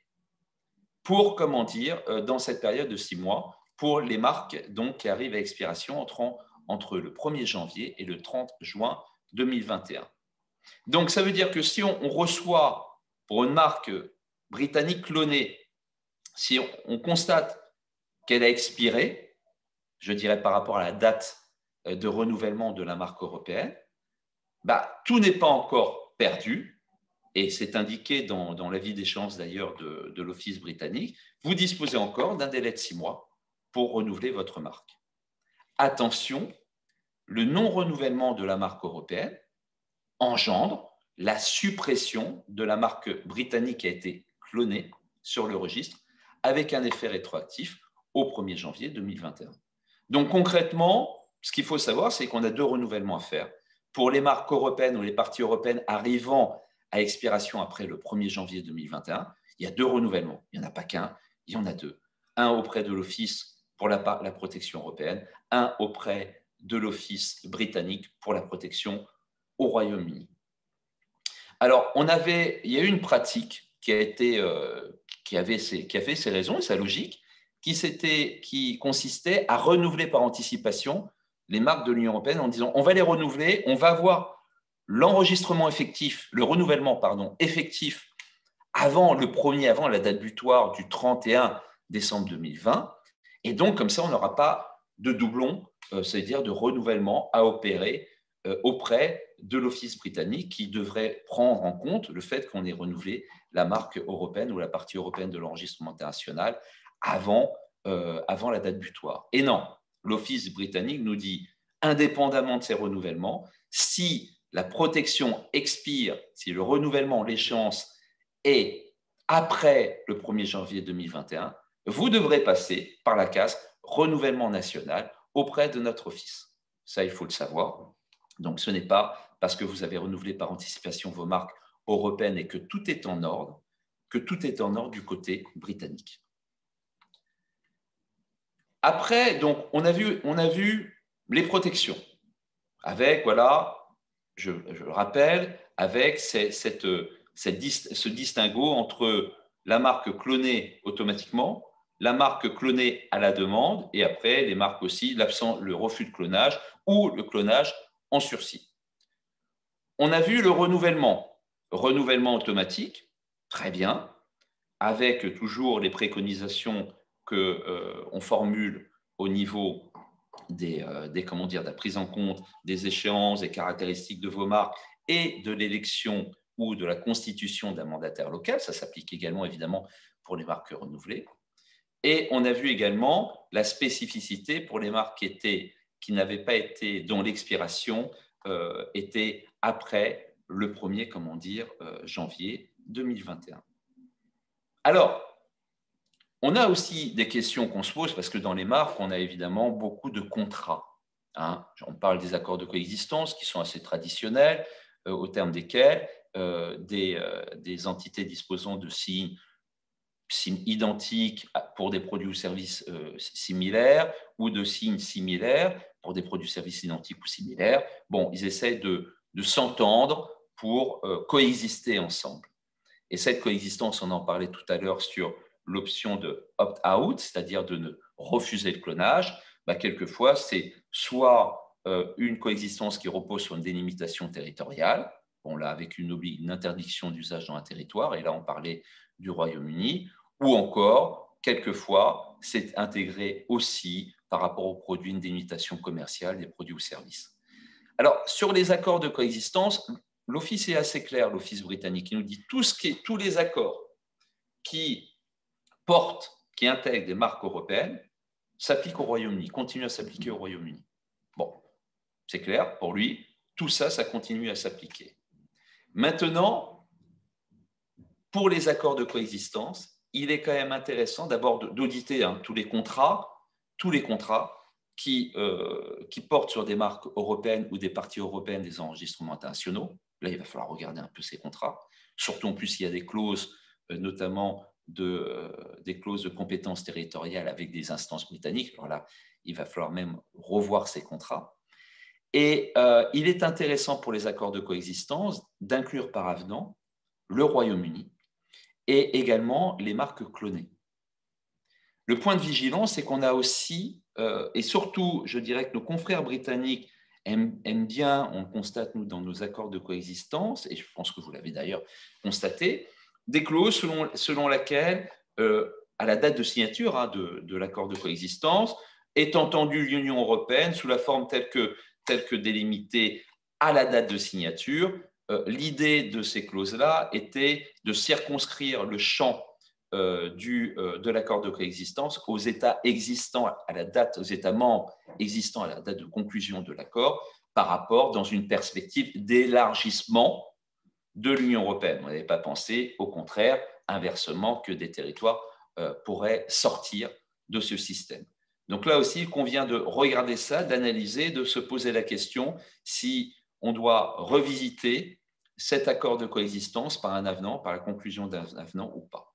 pour, comment dire, dans cette période de six mois, pour les marques donc, qui arrivent à expiration entre, entre le premier janvier et le trente juin deux mille vingt et un. Donc, ça veut dire que si on, on reçoit pour une marque britannique clonée, si on, on constate qu'elle a expiré, je dirais par rapport à la date de renouvellement de la marque européenne, bah, tout n'est pas encore perdu, et c'est indiqué dans, dans l'avis d'échéance d'ailleurs de, de l'Office britannique, vous disposez encore d'un délai de six mois pour renouveler votre marque. Attention, le non-renouvellement de la marque européenne engendre la suppression de la marque britannique qui a été clonée sur le registre avec un effet rétroactif au premier janvier deux mille vingt et un. Donc concrètement, ce qu'il faut savoir, c'est qu'on a deux renouvellements à faire. Pour les marques européennes ou les parties européennes arrivant à expiration après le premier janvier deux mille vingt et un, il y a deux renouvellements. Il n'y en a pas qu'un, il y en a deux. Un auprès de l'Office pour la, la protection européenne, un auprès de l'Office britannique pour la protection au Royaume-Uni. Alors, on avait, il y a eu une pratique qui a, été, euh, qui avait ses, qui a fait ses raisons et sa logique, qui, qui consistait à renouveler par anticipation les marques de l'Union européenne en disant on va les renouveler, on va avoir l'enregistrement effectif, le renouvellement pardon, effectif avant le premier, avant la date butoir du trente et un décembre deux mille vingt. Et donc, comme ça, on n'aura pas de doublon, euh, c'est-à-dire de renouvellement à opérer euh, auprès de l'Office britannique qui devrait prendre en compte le fait qu'on ait renouvelé la marque européenne ou la partie européenne de l'enregistrement international avant, euh, avant la date butoir. Et non, l'Office britannique nous dit, indépendamment de ces renouvellements, si la protection expire, si le renouvellement, l'échéance est après le premier janvier deux mille vingt et un, vous devrez passer par la case renouvellement national auprès de notre office. Ça, il faut le savoir. Donc, ce n'est pas parce que vous avez renouvelé par anticipation vos marques européennes et que tout est en ordre, que tout est en ordre du côté britannique. Après, donc, on a vu, on a vu les protections avec, voilà, je, je rappelle, avec cette, cette, cette, ce distinguo entre la marque clonée automatiquement, la marque clonée à la demande, et après les marques aussi, le refus de clonage ou le clonage en sursis. On a vu le renouvellement, renouvellement automatique, très bien, avec toujours les préconisations qu'on euh, formule au niveau des, euh, des, comment dire, de la prise en compte des échéances, des caractéristiques de vos marques et de l'élection ou de la constitution d'un mandataire local. Ça s'applique également évidemment pour les marques renouvelées. Et on a vu également la spécificité pour les marques qui, étaient, qui n'avaient pas été, dont l'expiration euh, était après le premier, comment dire, euh, janvier deux mille vingt et un. Alors, on a aussi des questions qu'on se pose parce que dans les marques, on a évidemment beaucoup de contrats. Hein. On parle des accords de coexistence qui sont assez traditionnels, euh, au terme desquels euh, des, euh, des entités disposant de signes signes identiques pour des produits ou services euh, similaires ou de signes similaires pour des produits ou services identiques ou similaires. Bon, ils essaient de, de s'entendre pour euh, coexister ensemble. Et cette coexistence, on en parlait tout à l'heure sur l'option de opt-out, c'est-à-dire de ne refuser le clonage, bah, quelquefois, c'est soit euh, une coexistence qui repose sur une délimitation territoriale, bon, là, avec une, une interdiction d'usage dans un territoire, et là, on parlait du Royaume-Uni, ou encore, quelquefois, c'est intégré aussi par rapport aux produits, une délimitation commerciale des produits ou services. Alors, sur les accords de coexistence, l'Office est assez clair, l'Office britannique, il nous dit tout ce qui est, tous les accords qui portent, qui intègrent des marques européennes s'applique au Royaume-Uni, continue à s'appliquer au Royaume-Uni. Bon, c'est clair, pour lui, tout ça, ça continue à s'appliquer. Maintenant, pour les accords de coexistence, il est quand même intéressant d'abord d'auditer hein, tous les contrats, tous les contrats qui, euh, qui portent sur des marques européennes ou des parties européennes des enregistrements internationaux. Là, il va falloir regarder un peu ces contrats. Surtout en plus, il y a des clauses, euh, notamment de, euh, des clauses de compétences territoriales avec des instances britanniques. Alors là, il va falloir même revoir ces contrats. Et euh, il est intéressant pour les accords de coexistence d'inclure par avenant le Royaume-Uni et également les marques clonées. Le point de vigilance, c'est qu'on a aussi, euh, et surtout, je dirais que nos confrères britanniques aiment, aiment bien, on le constate nous dans nos accords de coexistence, et je pense que vous l'avez d'ailleurs constaté, des clauses selon, selon laquelle, euh, à la date de signature hein, de, de l'accord de coexistence, est entendue l'Union européenne sous la forme telle que, telle que délimitée à la date de signature. Euh, l'idée de ces clauses-là était de circonscrire le champ euh, du, euh, de l'accord de coexistence aux États existants à la date, aux États membres existants à la date de conclusion de l'accord, par rapport dans une perspective d'élargissement de l'Union européenne. On n'avait pas pensé, au contraire, inversement, que des territoires euh, pourraient sortir de ce système. Donc là aussi, il convient de regarder ça, d'analyser, de se poser la question si on doit revisiter cet accord de coexistence par un avenant, par la conclusion d'un avenant ou pas.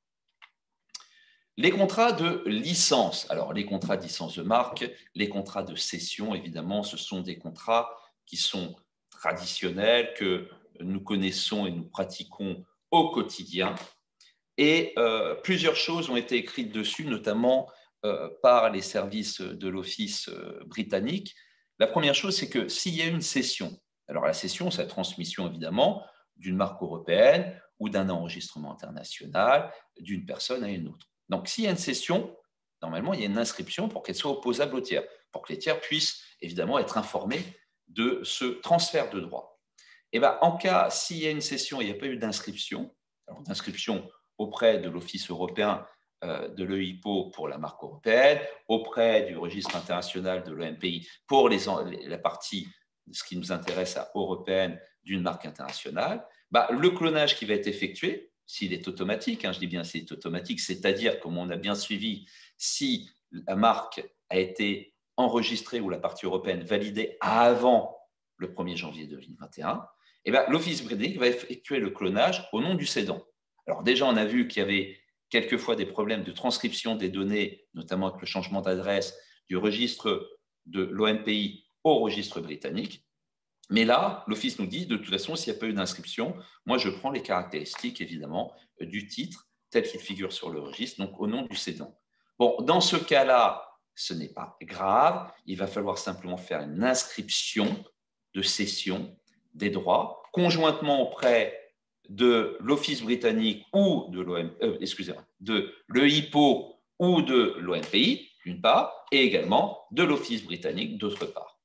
Les contrats de licence. Alors, les contrats de licence de marque, les contrats de cession, évidemment, ce sont des contrats qui sont traditionnels, que nous connaissons et nous pratiquons au quotidien. Et euh, plusieurs choses ont été écrites dessus, notamment euh, par les services de l'Office euh, britannique. La première chose, c'est que s'il y a une cession, alors la cession, c'est la transmission, évidemment, d'une marque européenne ou d'un enregistrement international d'une personne à une autre. Donc, s'il y a une cession, normalement, il y a une inscription pour qu'elle soit opposable aux tiers, pour que les tiers puissent, évidemment, être informés de ce transfert de droit. Et bien, en cas, s'il y a une cession et il n'y a pas eu d'inscription, alors d'inscription auprès de l'Office européen euh, de l'E I P O pour la marque européenne, auprès du registre international de l'O M P I pour les, la partie, ce qui nous intéresse à européenne, d'une marque internationale, bah, le clonage qui va être effectué, s'il est automatique, hein, je dis bien s'il est automatique, c'est-à-dire, comme on a bien suivi, si la marque a été enregistrée ou la partie européenne validée avant le premier janvier deux mille vingt et un, eh bien, l'Office britannique va effectuer le clonage au nom du cédant. Alors déjà, on a vu qu'il y avait quelquefois des problèmes de transcription des données, notamment avec le changement d'adresse du registre de l'O M P I au registre britannique. Mais là, l'Office nous dit, de toute façon, s'il n'y a pas eu d'inscription, moi, je prends les caractéristiques, évidemment, du titre tel qu'il figure sur le registre, donc au nom du cédant. Bon, dans ce cas-là, ce n'est pas grave. Il va falloir simplement faire une inscription de cession des droits conjointement auprès de l'Office britannique ou de l'O M, euh, excusez-moi, de l'E I P O ou de l'O M P I, d'une part, et également de l'Office britannique, d'autre part.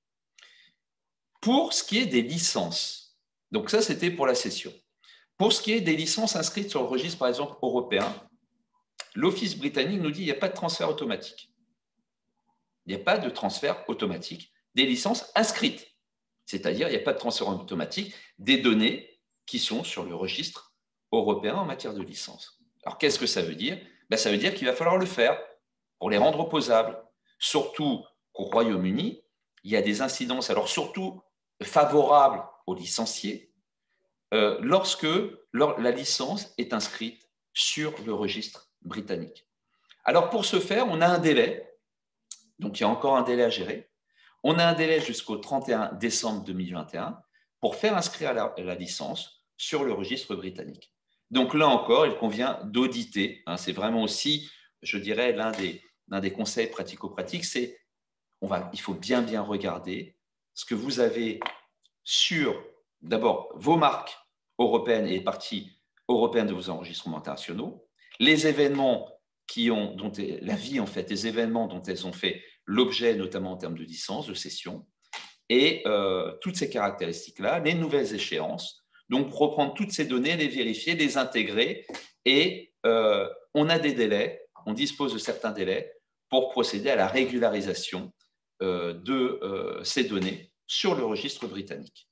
Pour ce qui est des licences, donc ça, c'était pour la cession. Pour ce qui est des licences inscrites sur le registre, par exemple, européen, l'Office britannique nous dit qu'il n'y a pas de transfert automatique. Il n'y a pas de transfert automatique des licences inscrites. C'est-à-dire, il n'y a pas de transfert automatique des données qui sont sur le registre européen en matière de licence. Alors, qu'est-ce que ça veut dire? Ben, ça veut dire qu'il va falloir le faire pour les rendre opposables. Surtout qu'au Royaume-Uni, il y a des incidences, alors surtout favorables aux licenciés, euh, lorsque la licence est inscrite sur le registre britannique. Alors, pour ce faire, on a un délai, donc il y a encore un délai à gérer. On a un délai jusqu'au trente et un décembre deux mille vingt et un pour faire inscrire la, la licence sur le registre britannique. Donc là encore, il convient d'auditer. Hein, c'est vraiment aussi, je dirais, l'un des, l'un des conseils pratico-pratiques, c'est on va, il faut bien, bien regarder ce que vous avez sur, d'abord, vos marques européennes et les parties européennes de vos enregistrements internationaux, les événements qui ont, dont la vie, en fait, les événements dont elles ont fait l'objet, notamment en termes de licence, de cession, et euh, toutes ces caractéristiques-là, les nouvelles échéances. Donc, reprendre toutes ces données, les vérifier, les intégrer, et euh, on a des délais, on dispose de certains délais pour procéder à la régularisation euh, de euh, ces données sur le registre britannique.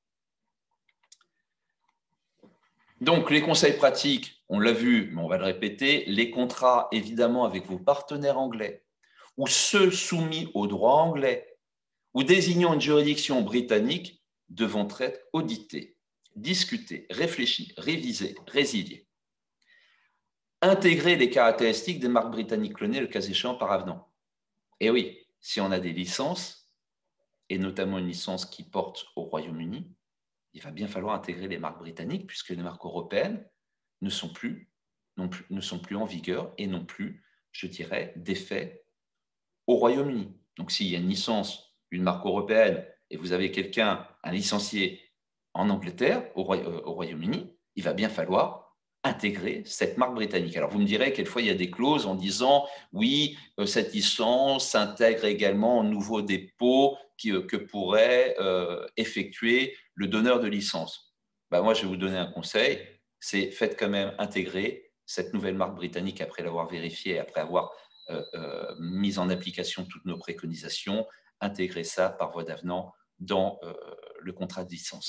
Donc, les conseils pratiques, on l'a vu, mais on va le répéter, les contrats, évidemment, avec vos partenaires anglais ou ceux soumis au droit anglais ou désignant une juridiction britannique devront être audités, discutés, réfléchis, révisés, résiliés. Intégrer les caractéristiques des marques britanniques clonées, le cas échéant, par avenant. Et oui, si on a des licences, et notamment une licence qui porte au Royaume-Uni, il va bien falloir intégrer les marques britanniques puisque les marques européennes ne sont plus, non plus, ne sont plus en vigueur et non plus, je dirais, d'effet au Royaume-Uni. Donc, s'il y a une licence, une marque européenne, et vous avez quelqu'un, un licencié en Angleterre, au, Roy euh, au Royaume-Uni, il va bien falloir intégrer cette marque britannique. Alors, vous me direz, quelquefois, il y a des clauses en disant, oui, euh, cette licence s'intègre également au nouveau dépôt qui, euh, que pourrait euh, effectuer le donneur de licence. Ben, moi, je vais vous donner un conseil, c'est faites quand même intégrer cette nouvelle marque britannique après l'avoir vérifiée, après avoir euh, euh, mis en application toutes nos préconisations, intégrer ça par voie d'avenant dans euh, le contrat de licence.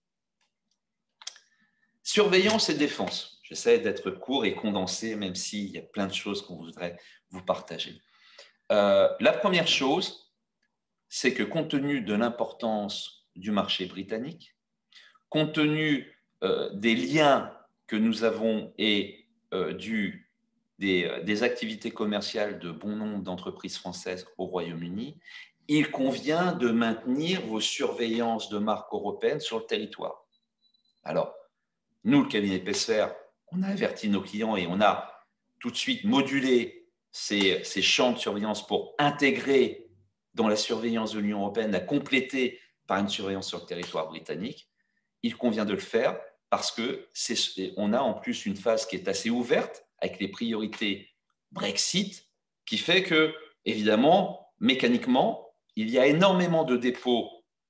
Surveillance et défense. J'essaie d'être court et condensé, même s'il y a plein de choses qu'on voudrait vous partager. Euh, la première chose, c'est que compte tenu de l'importance du marché britannique, compte tenu euh, des liens que nous avons et euh, du, des, des activités commerciales de bon nombre d'entreprises françaises au Royaume-Uni, il convient de maintenir vos surveillances de marques européennes sur le territoire. Alors, nous, le cabinet Pesfer, on a averti nos clients et on a tout de suite modulé ces, ces champs de surveillance pour intégrer dans la surveillance de l'Union européenne, la compléter par une surveillance sur le territoire britannique. Il convient de le faire parce qu'on a en plus une phase qui est assez ouverte avec les priorités Brexit qui fait que, évidemment, mécaniquement, il y a énormément de dépôts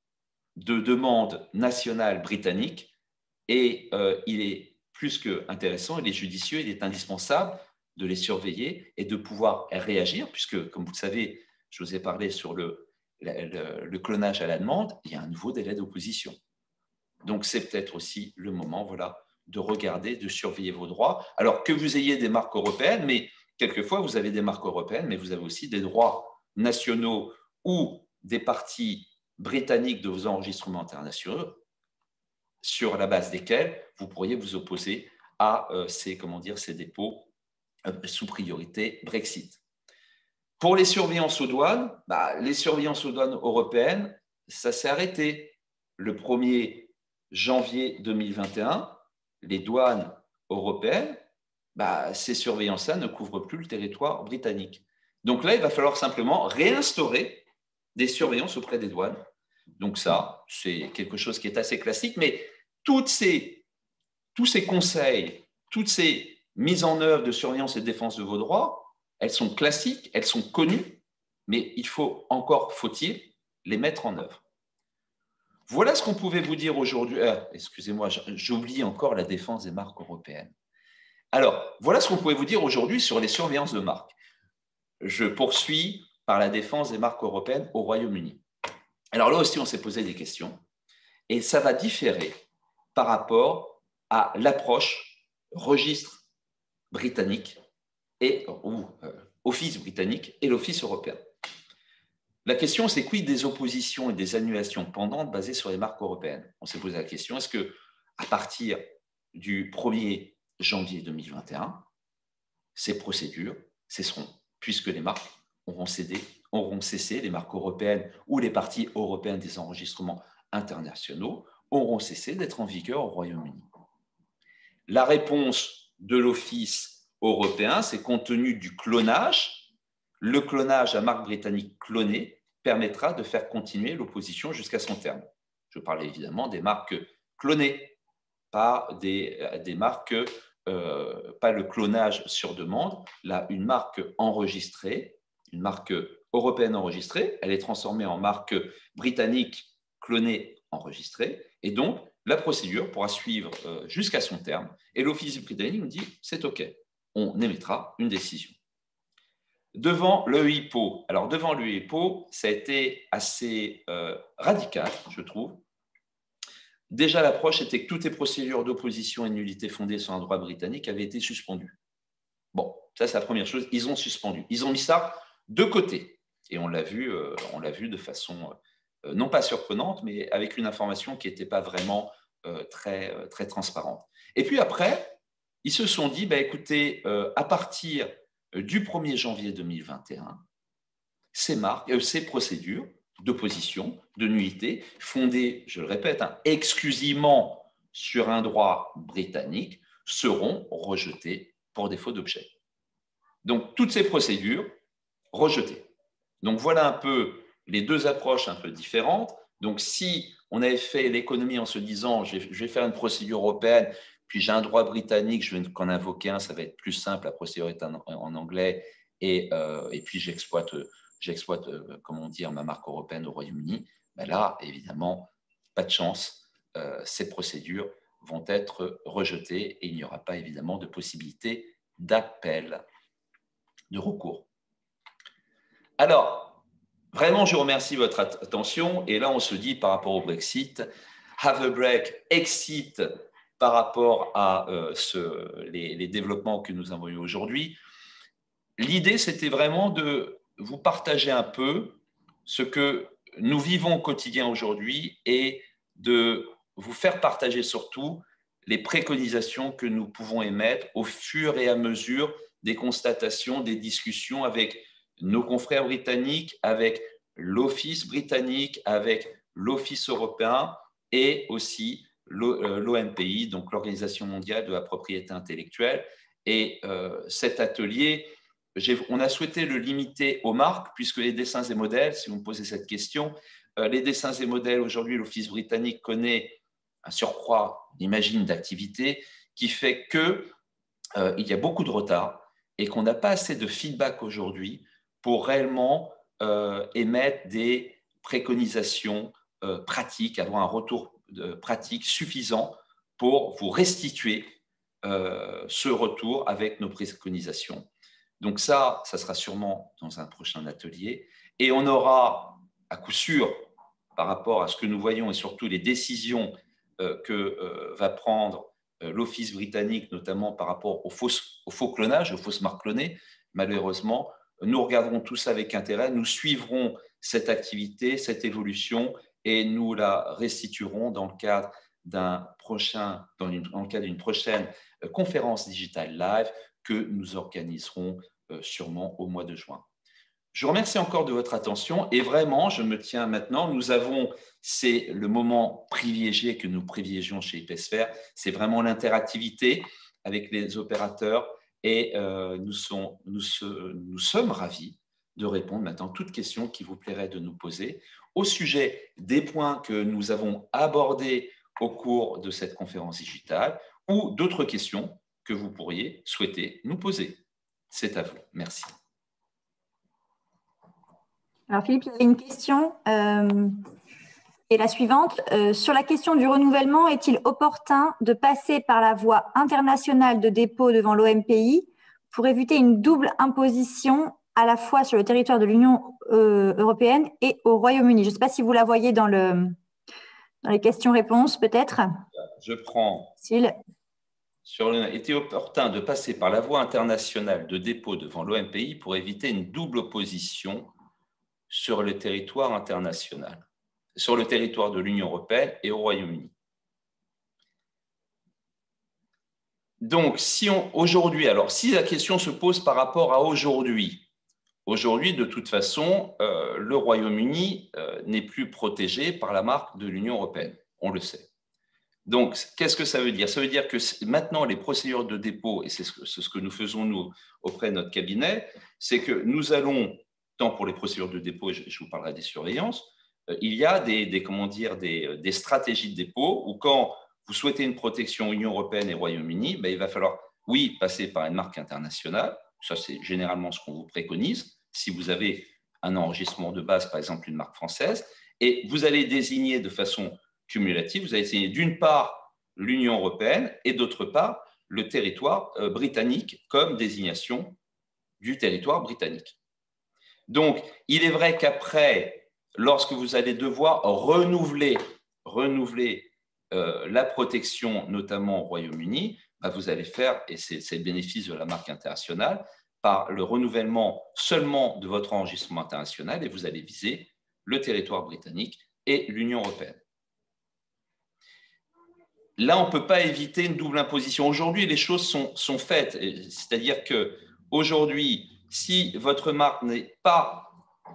de demandes nationales britanniques et euh, il est plus qu'intéressant, il est judicieux, il est indispensable de les surveiller et de pouvoir réagir, puisque, comme vous le savez, je vous ai parlé sur le, le, le clonage à la demande, il y a un nouveau délai d'opposition. Donc, c'est peut-être aussi le moment voilà, de regarder, de surveiller vos droits. Alors que vous ayez des marques européennes, mais quelquefois, vous avez des marques européennes, mais vous avez aussi des droits nationaux ou des parties britanniques de vos enregistrements internationaux sur la base desquels vous pourriez vous opposer à euh, ces, comment dire, ces dépôts euh, sous priorité Brexit. Pour les surveillances aux douanes, bah, les surveillances aux douanes européennes, ça s'est arrêté. Le premier janvier deux mille vingt et un, les douanes européennes, bah, ces surveillances-là ne couvrent plus le territoire britannique. Donc là, il va falloir simplement réinstaurer des surveillances auprès des douanes. Donc ça, c'est quelque chose qui est assez classique, mais toutes ces, tous ces conseils, toutes ces mises en œuvre de surveillance et de défense de vos droits, elles sont classiques, elles sont connues, mais il faut encore, faut-il, les mettre en œuvre. Voilà ce qu'on pouvait vous dire aujourd'hui. Euh, excusez-moi, j'oublie encore la défense des marques européennes. Alors, voilà ce qu'on pouvait vous dire aujourd'hui sur les surveillances de marques. Je poursuis par la défense des marques européennes au Royaume-Uni. Alors là aussi, on s'est posé des questions et ça va différer par rapport à l'approche registre britannique et, ou euh, office britannique et l'office européen. La question, c'est quid des oppositions et des annulations pendantes basées sur les marques européennes? On s'est posé la question, est-ce que à partir du premier janvier deux mille vingt et un, ces procédures cesseront, puisque les marques auront, cédé, auront cessé, les marques européennes ou les parties européennes des enregistrements internationaux auront cessé d'être en vigueur au Royaume-Uni. La réponse de l'Office européen, c'est compte tenu du clonage, le clonage à marque britannique clonée permettra de faire continuer l'opposition jusqu'à son terme. Je parlais évidemment des marques clonées, pas des, des marques, euh, pas le clonage sur demande. Là, une marque enregistrée, une marque européenne enregistrée, elle est transformée en marque britannique clonée enregistrée, et donc la procédure pourra suivre euh, jusqu'à son terme, et l'Office britannique nous dit c'est OK, on émettra une décision. devant l'E I P O. Alors, devant l'E I P O, ça a été assez euh, radical, je trouve. Déjà, l'approche était que toutes les procédures d'opposition et de nullité fondées sur un droit britannique avaient été suspendues. Bon, ça, c'est la première chose. Ils ont suspendu. Ils ont mis ça de côté. Et on l'a vu, euh, on l'a vu de façon euh, non pas surprenante, mais avec une information qui n'était pas vraiment euh, très, euh, très transparente. Et puis après, ils se sont dit, bah, écoutez, euh, à partir du premier janvier deux mille vingt et un, ces marques, euh, ces procédures d'opposition, de nullité, fondées, je le répète, hein, exclusivement sur un droit britannique, seront rejetées pour défaut d'objet. Donc, toutes ces procédures, rejetées. Donc, voilà un peu les deux approches un peu différentes. Donc, si on avait fait l'économie en se disant, je vais faire une procédure européenne, puis j'ai un droit britannique, je vais qu'en invoquer un, ça va être plus simple, la procédure est en, en anglais, et, euh, et puis j'exploite, j'exploite euh, comment dire, ma marque européenne au Royaume-Uni. Ben là, évidemment, pas de chance, euh, ces procédures vont être rejetées et il n'y aura pas évidemment de possibilité d'appel, de recours. Alors, vraiment, je vous remercie de votre attention. Et là, on se dit par rapport au Brexit, have a break, exit par rapport à euh, ce, les, les développements que nous avons eus aujourd'hui. L'idée, c'était vraiment de vous partager un peu ce que nous vivons au quotidien aujourd'hui et de vous faire partager surtout les préconisations que nous pouvons émettre au fur et à mesure des constatations, des discussions avec nos confrères britanniques, avec l'Office britannique, avec l'Office européen et aussi l'O M P I, donc l'Organisation mondiale de la propriété intellectuelle. Et euh, cet atelier, on a souhaité le limiter aux marques, puisque les dessins et modèles, si vous me posez cette question, euh, les dessins et modèles, aujourd'hui, l'Office britannique connaît un surcroît, imagine, d'activité qui fait qu'il euh, y a beaucoup de retard et qu'on n'a pas assez de feedback aujourd'hui pour réellement euh, émettre des préconisations euh, pratiques, avoir un retour de pratique suffisant pour vous restituer euh, ce retour avec nos préconisations. Donc ça, ça sera sûrement dans un prochain atelier. Et on aura, à coup sûr, par rapport à ce que nous voyons et surtout les décisions euh, que euh, va prendre euh, l'Office britannique, notamment par rapport aux, fausses, aux faux clonages, aux fausses marques clonées, malheureusement, nous regarderons tout ça avec intérêt, nous suivrons cette activité, cette évolution et nous la restituerons dans le cadre d'un prochain, dans, une, dans le cadre d'une prochaine euh, conférence digitale live que nous organiserons euh, sûrement au mois de juin. Je vous remercie encore de votre attention et vraiment, je me tiens maintenant, nous avons, c'est le moment privilégié que nous privilégions chez Hypesphère, c'est vraiment l'interactivité avec les opérateurs et euh, nous, sont, nous, se, nous sommes ravis de répondre maintenant à toutes questions qui vous plairaient de nous poser au sujet des points que nous avons abordés au cours de cette conférence digitale ou d'autres questions que vous pourriez souhaiter nous poser. C'est à vous. Merci. Alors Philippe, il y a une question, euh, et la suivante. Euh, sur la question du renouvellement, est-il opportun de passer par la voie internationale de dépôt devant l'O M P I pour éviter une double imposition à la fois sur le territoire de l'Union euh, européenne et au Royaume-Uni? Je ne sais pas si vous la voyez dans, le, dans les questions-réponses, peut-être. Je prends. S'il... Sur le, était opportun de passer par la voie internationale de dépôt devant l'O M P I pour éviter une double opposition sur le territoire international, sur le territoire de l'Union européenne et au Royaume-Uni. Donc, si on, aujourd'hui, alors si la question se pose par rapport à aujourd'hui, aujourd'hui, de toute façon, euh, le Royaume-Uni euh, n'est plus protégé par la marque de l'Union européenne, on le sait. Donc, qu'est-ce que ça veut dire? Ça veut dire que maintenant, les procédures de dépôt, et c'est ce que, c'est ce que nous faisons, nous, auprès de notre cabinet, c'est que nous allons, tant pour les procédures de dépôt, et je, je vous parlerai des surveillances, euh, il y a des, des, comment dire, des, des stratégies de dépôt où quand vous souhaitez une protection Union européenne et Royaume-Uni, ben, il va falloir, oui, passer par une marque internationale. Ça, c'est généralement ce qu'on vous préconise. Si vous avez un enregistrement de base, par exemple une marque française, et vous allez désigner de façon cumulative, vous allez désigner d'une part l'Union européenne et d'autre part le territoire euh, britannique comme désignation du territoire britannique. Donc, il est vrai qu'après, lorsque vous allez devoir renouveler, renouveler euh, la protection, notamment au Royaume-Uni, bah, vous allez faire, et c'est le bénéfice de la marque internationale, par le renouvellement seulement de votre enregistrement international, et vous allez viser le territoire britannique et l'Union européenne. Là, on ne peut pas éviter une double imposition. Aujourd'hui, les choses sont, sont faites. C'est-à-dire qu'aujourd'hui, si votre marque n'est pas,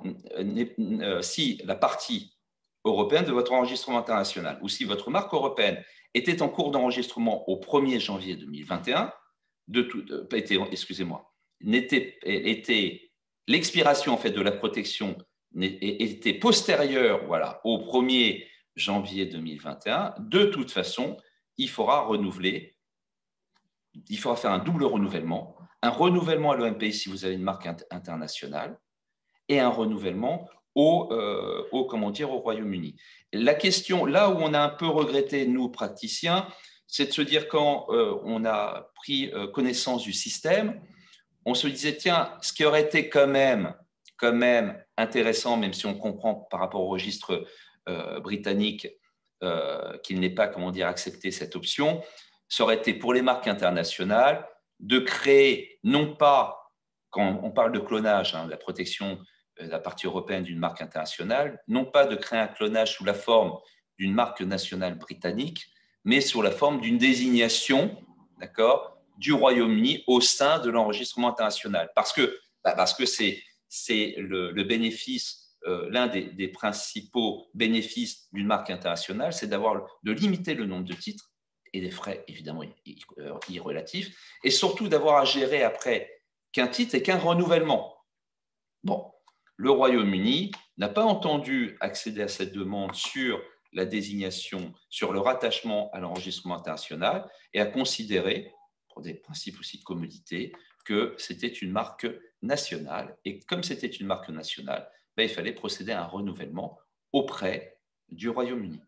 euh, si la partie européenne de votre enregistrement international, ou si votre marque européenne était en cours d'enregistrement au premier janvier deux mille vingt et un, de tout, de, excusez-moi, n'était, était, l'expiration en fait de la protection était postérieure, voilà, au premier janvier deux mille vingt et un, de toute façon, il faudra renouveler, il faudra faire un double renouvellement, un renouvellement à l'O M P I si vous avez une marque internationale et un renouvellement au, euh, au, comment dire, au Royaume-Uni. La question, là où on a un peu regretté, nous, praticiens, c'est de se dire quand euh, on a pris euh, connaissance du système, on se disait, tiens, ce qui aurait été quand même, quand même intéressant, même si on comprend par rapport au registre euh, britannique euh, qu'il n'ait pas, comment dire, accepté cette option, ça aurait été pour les marques internationales de créer, non pas, quand on parle de clonage, hein, de la protection de la partie européenne d'une marque internationale, non pas de créer un clonage sous la forme d'une marque nationale britannique, mais sous la forme d'une désignation, d'accord, du Royaume-Uni au sein de l'enregistrement international. Parce que bah parce que c'est le, le bénéfice, euh, l'un des, des principaux bénéfices d'une marque internationale, c'est d'avoir de limiter le nombre de titres et des frais évidemment irrelatifs, et surtout d'avoir à gérer après qu'un titre et qu'un renouvellement. Bon, le Royaume-Uni n'a pas entendu accéder à cette demande sur la désignation, sur le rattachement à l'enregistrement international et a considéré, pour des principes aussi de commodité, que c'était une marque nationale. Et comme c'était une marque nationale, ben, il fallait procéder à un renouvellement auprès du Royaume-Uni.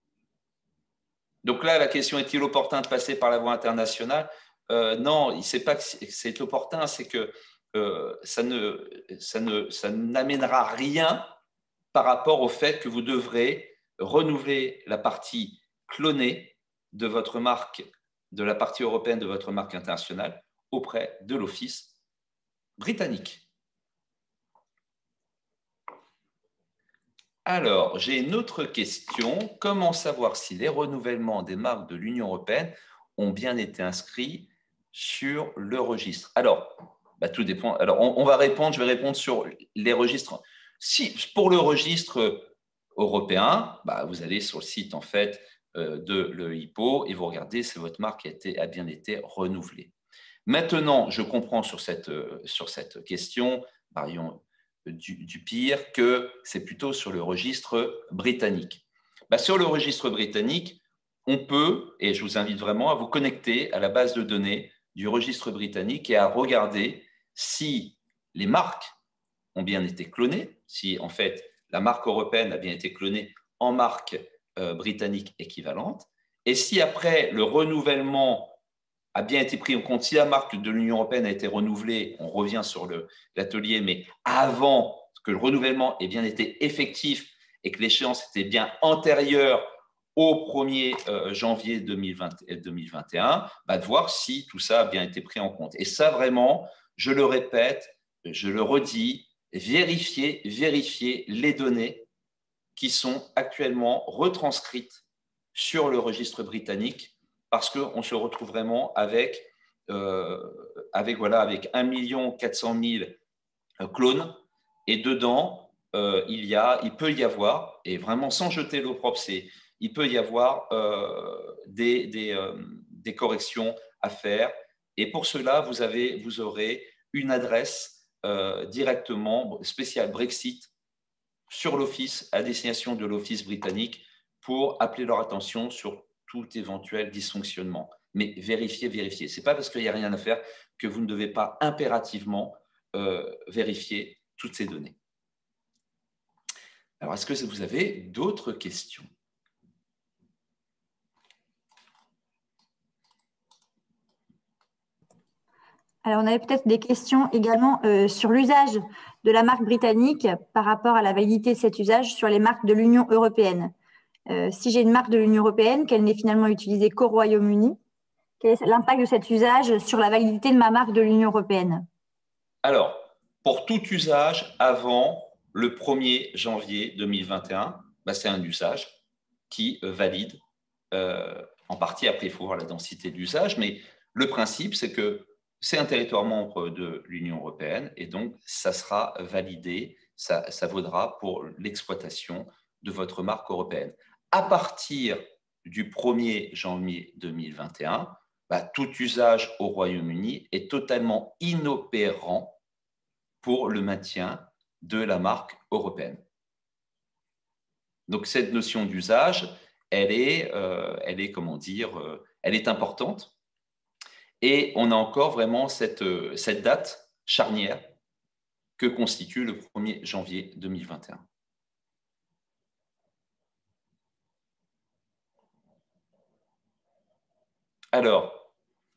Donc là, la question, est-il opportun de passer par la voie internationale? euh, Non, ce n'est pas que c'est opportun, c'est que euh, ça ne, ça ne, ça n'amènera rien par rapport au fait que vous devrez renouveler la partie clonée de votre marque, de la partie européenne de votre marque internationale auprès de l'Office britannique. Alors, j'ai une autre question. Comment savoir si les renouvellements des marques de l'Union européenne ont bien été inscrits sur le registre? Alors, bah, tout dépend. Alors, on, on va répondre, je vais répondre sur les registres. Si, pour le registre européen, bah, vous allez sur le site en fait de l'E I P O et vous regardez si votre marque a, été, a bien été renouvelée. Maintenant, je comprends sur cette, sur cette question, Marion du, du pire, que c'est plutôt sur le registre britannique. Bah, sur le registre britannique, on peut, et je vous invite vraiment à vous connecter à la base de données du registre britannique et à regarder si les marques ont bien été clonées, si en fait la marque européenne a bien été clonée en marque euh, britannique équivalente, et si après le renouvellement a bien été pris en compte, si la marque de l'Union européenne a été renouvelée, on revient sur l'atelier, mais avant que le renouvellement ait bien été effectif et que l'échéance était bien antérieure au premier janvier deux mille vingt, deux mille vingt et un, bah, de voir si tout ça a bien été pris en compte. Et ça, vraiment, je le répète, je le redis, vérifiez, vérifiez les données qui sont actuellement retranscrites sur le registre britannique, parce qu'on se retrouve vraiment avec, euh, avec, voilà, avec un million quatre cent mille clones, et dedans, euh, il, y a, il peut y avoir, et vraiment sans jeter l'eau propre, il peut y avoir euh, des, des, euh, des corrections à faire. Et pour cela, vous, avez, vous aurez une adresse euh, directement spéciale Brexit sur l'Office, à destination de l'Office britannique, pour appeler leur attention sur tout éventuel dysfonctionnement. Mais vérifiez, vérifiez. Ce n'est pas parce qu'il n'y a rien à faire que vous ne devez pas impérativement euh, vérifier toutes ces données. Alors, est-ce que vous avez d'autres questions? Alors, on avait peut-être des questions également euh, sur l'usage de la marque britannique par rapport à la validité de cet usage sur les marques de l'Union européenne. Euh, si j'ai une marque de l'Union européenne, qu'elle n'est finalement utilisée qu'au Royaume-Uni, quel est l'impact de cet usage sur la validité de ma marque de l'Union européenne? Alors, pour tout usage avant le premier janvier deux mille vingt et un, bah, c'est un usage qui euh, valide euh, en partie. Après, il faut voir la densité d'usage, mais le principe, c'est que c'est un territoire membre de l'Union européenne et donc ça sera validé, ça, ça vaudra pour l'exploitation de votre marque européenne. À partir du premier janvier deux mille vingt et un, bah, tout usage au Royaume-Uni est totalement inopérant pour le maintien de la marque européenne. Donc cette notion d'usage, elle est, euh, elle est, comment dire, euh, elle est importante. Et on a encore vraiment cette, euh, cette date charnière que constitue le premier janvier deux mille vingt et un. Alors,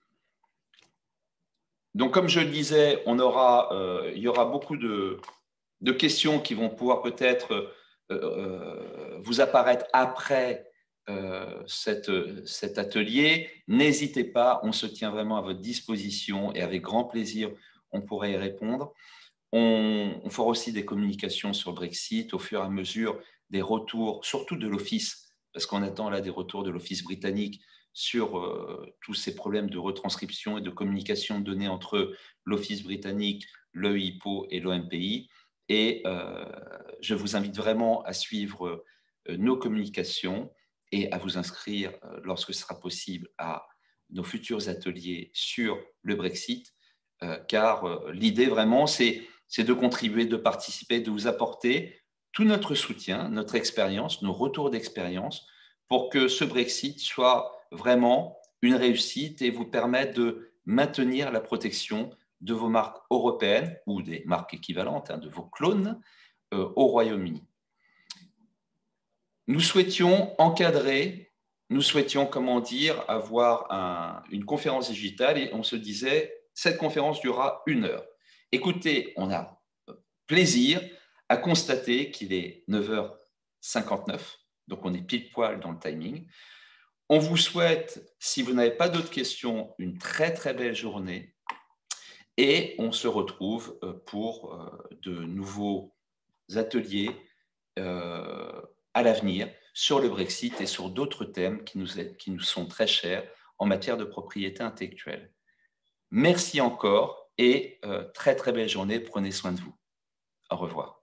donc comme je le disais, on aura, euh, il y aura beaucoup de, de questions qui vont pouvoir peut-être euh, euh, vous apparaître après euh, cette, cet atelier. N'hésitez pas, on se tient vraiment à votre disposition et avec grand plaisir, on pourrait y répondre. On, on fera aussi des communications sur le Brexit au fur et à mesure des retours, surtout de l'Office, parce qu'on attend là des retours de l'Office britannique sur euh, tous ces problèmes de retranscription et de communication de données entre l'Office britannique, le I P O et l'O M P I. Et euh, je vous invite vraiment à suivre euh, nos communications et à vous inscrire, euh, lorsque ce sera possible, à nos futurs ateliers sur le Brexit, euh, car euh, l'idée vraiment, c'est c'est de contribuer, de participer, de vous apporter tout notre soutien, notre expérience, nos retours d'expérience pour que ce Brexit soit vraiment une réussite et vous permette de maintenir la protection de vos marques européennes ou des marques équivalentes, hein, de vos clones euh, au Royaume-Uni. Nous souhaitions encadrer, nous souhaitions, comment dire, avoir un, une conférence digitale et on se disait, cette conférence durera une heure. Écoutez, on a plaisir à constater qu'il est neuf heures cinquante-neuf, donc on est pile poil dans le timing. On vous souhaite, si vous n'avez pas d'autres questions, une très très belle journée et on se retrouve pour de nouveaux ateliers à l'avenir sur le Brexit et sur d'autres thèmes qui nous, qui nous sont très chers en matière de propriété intellectuelle. Merci encore et euh, très très belle journée. Prenez soin de vous. Au revoir.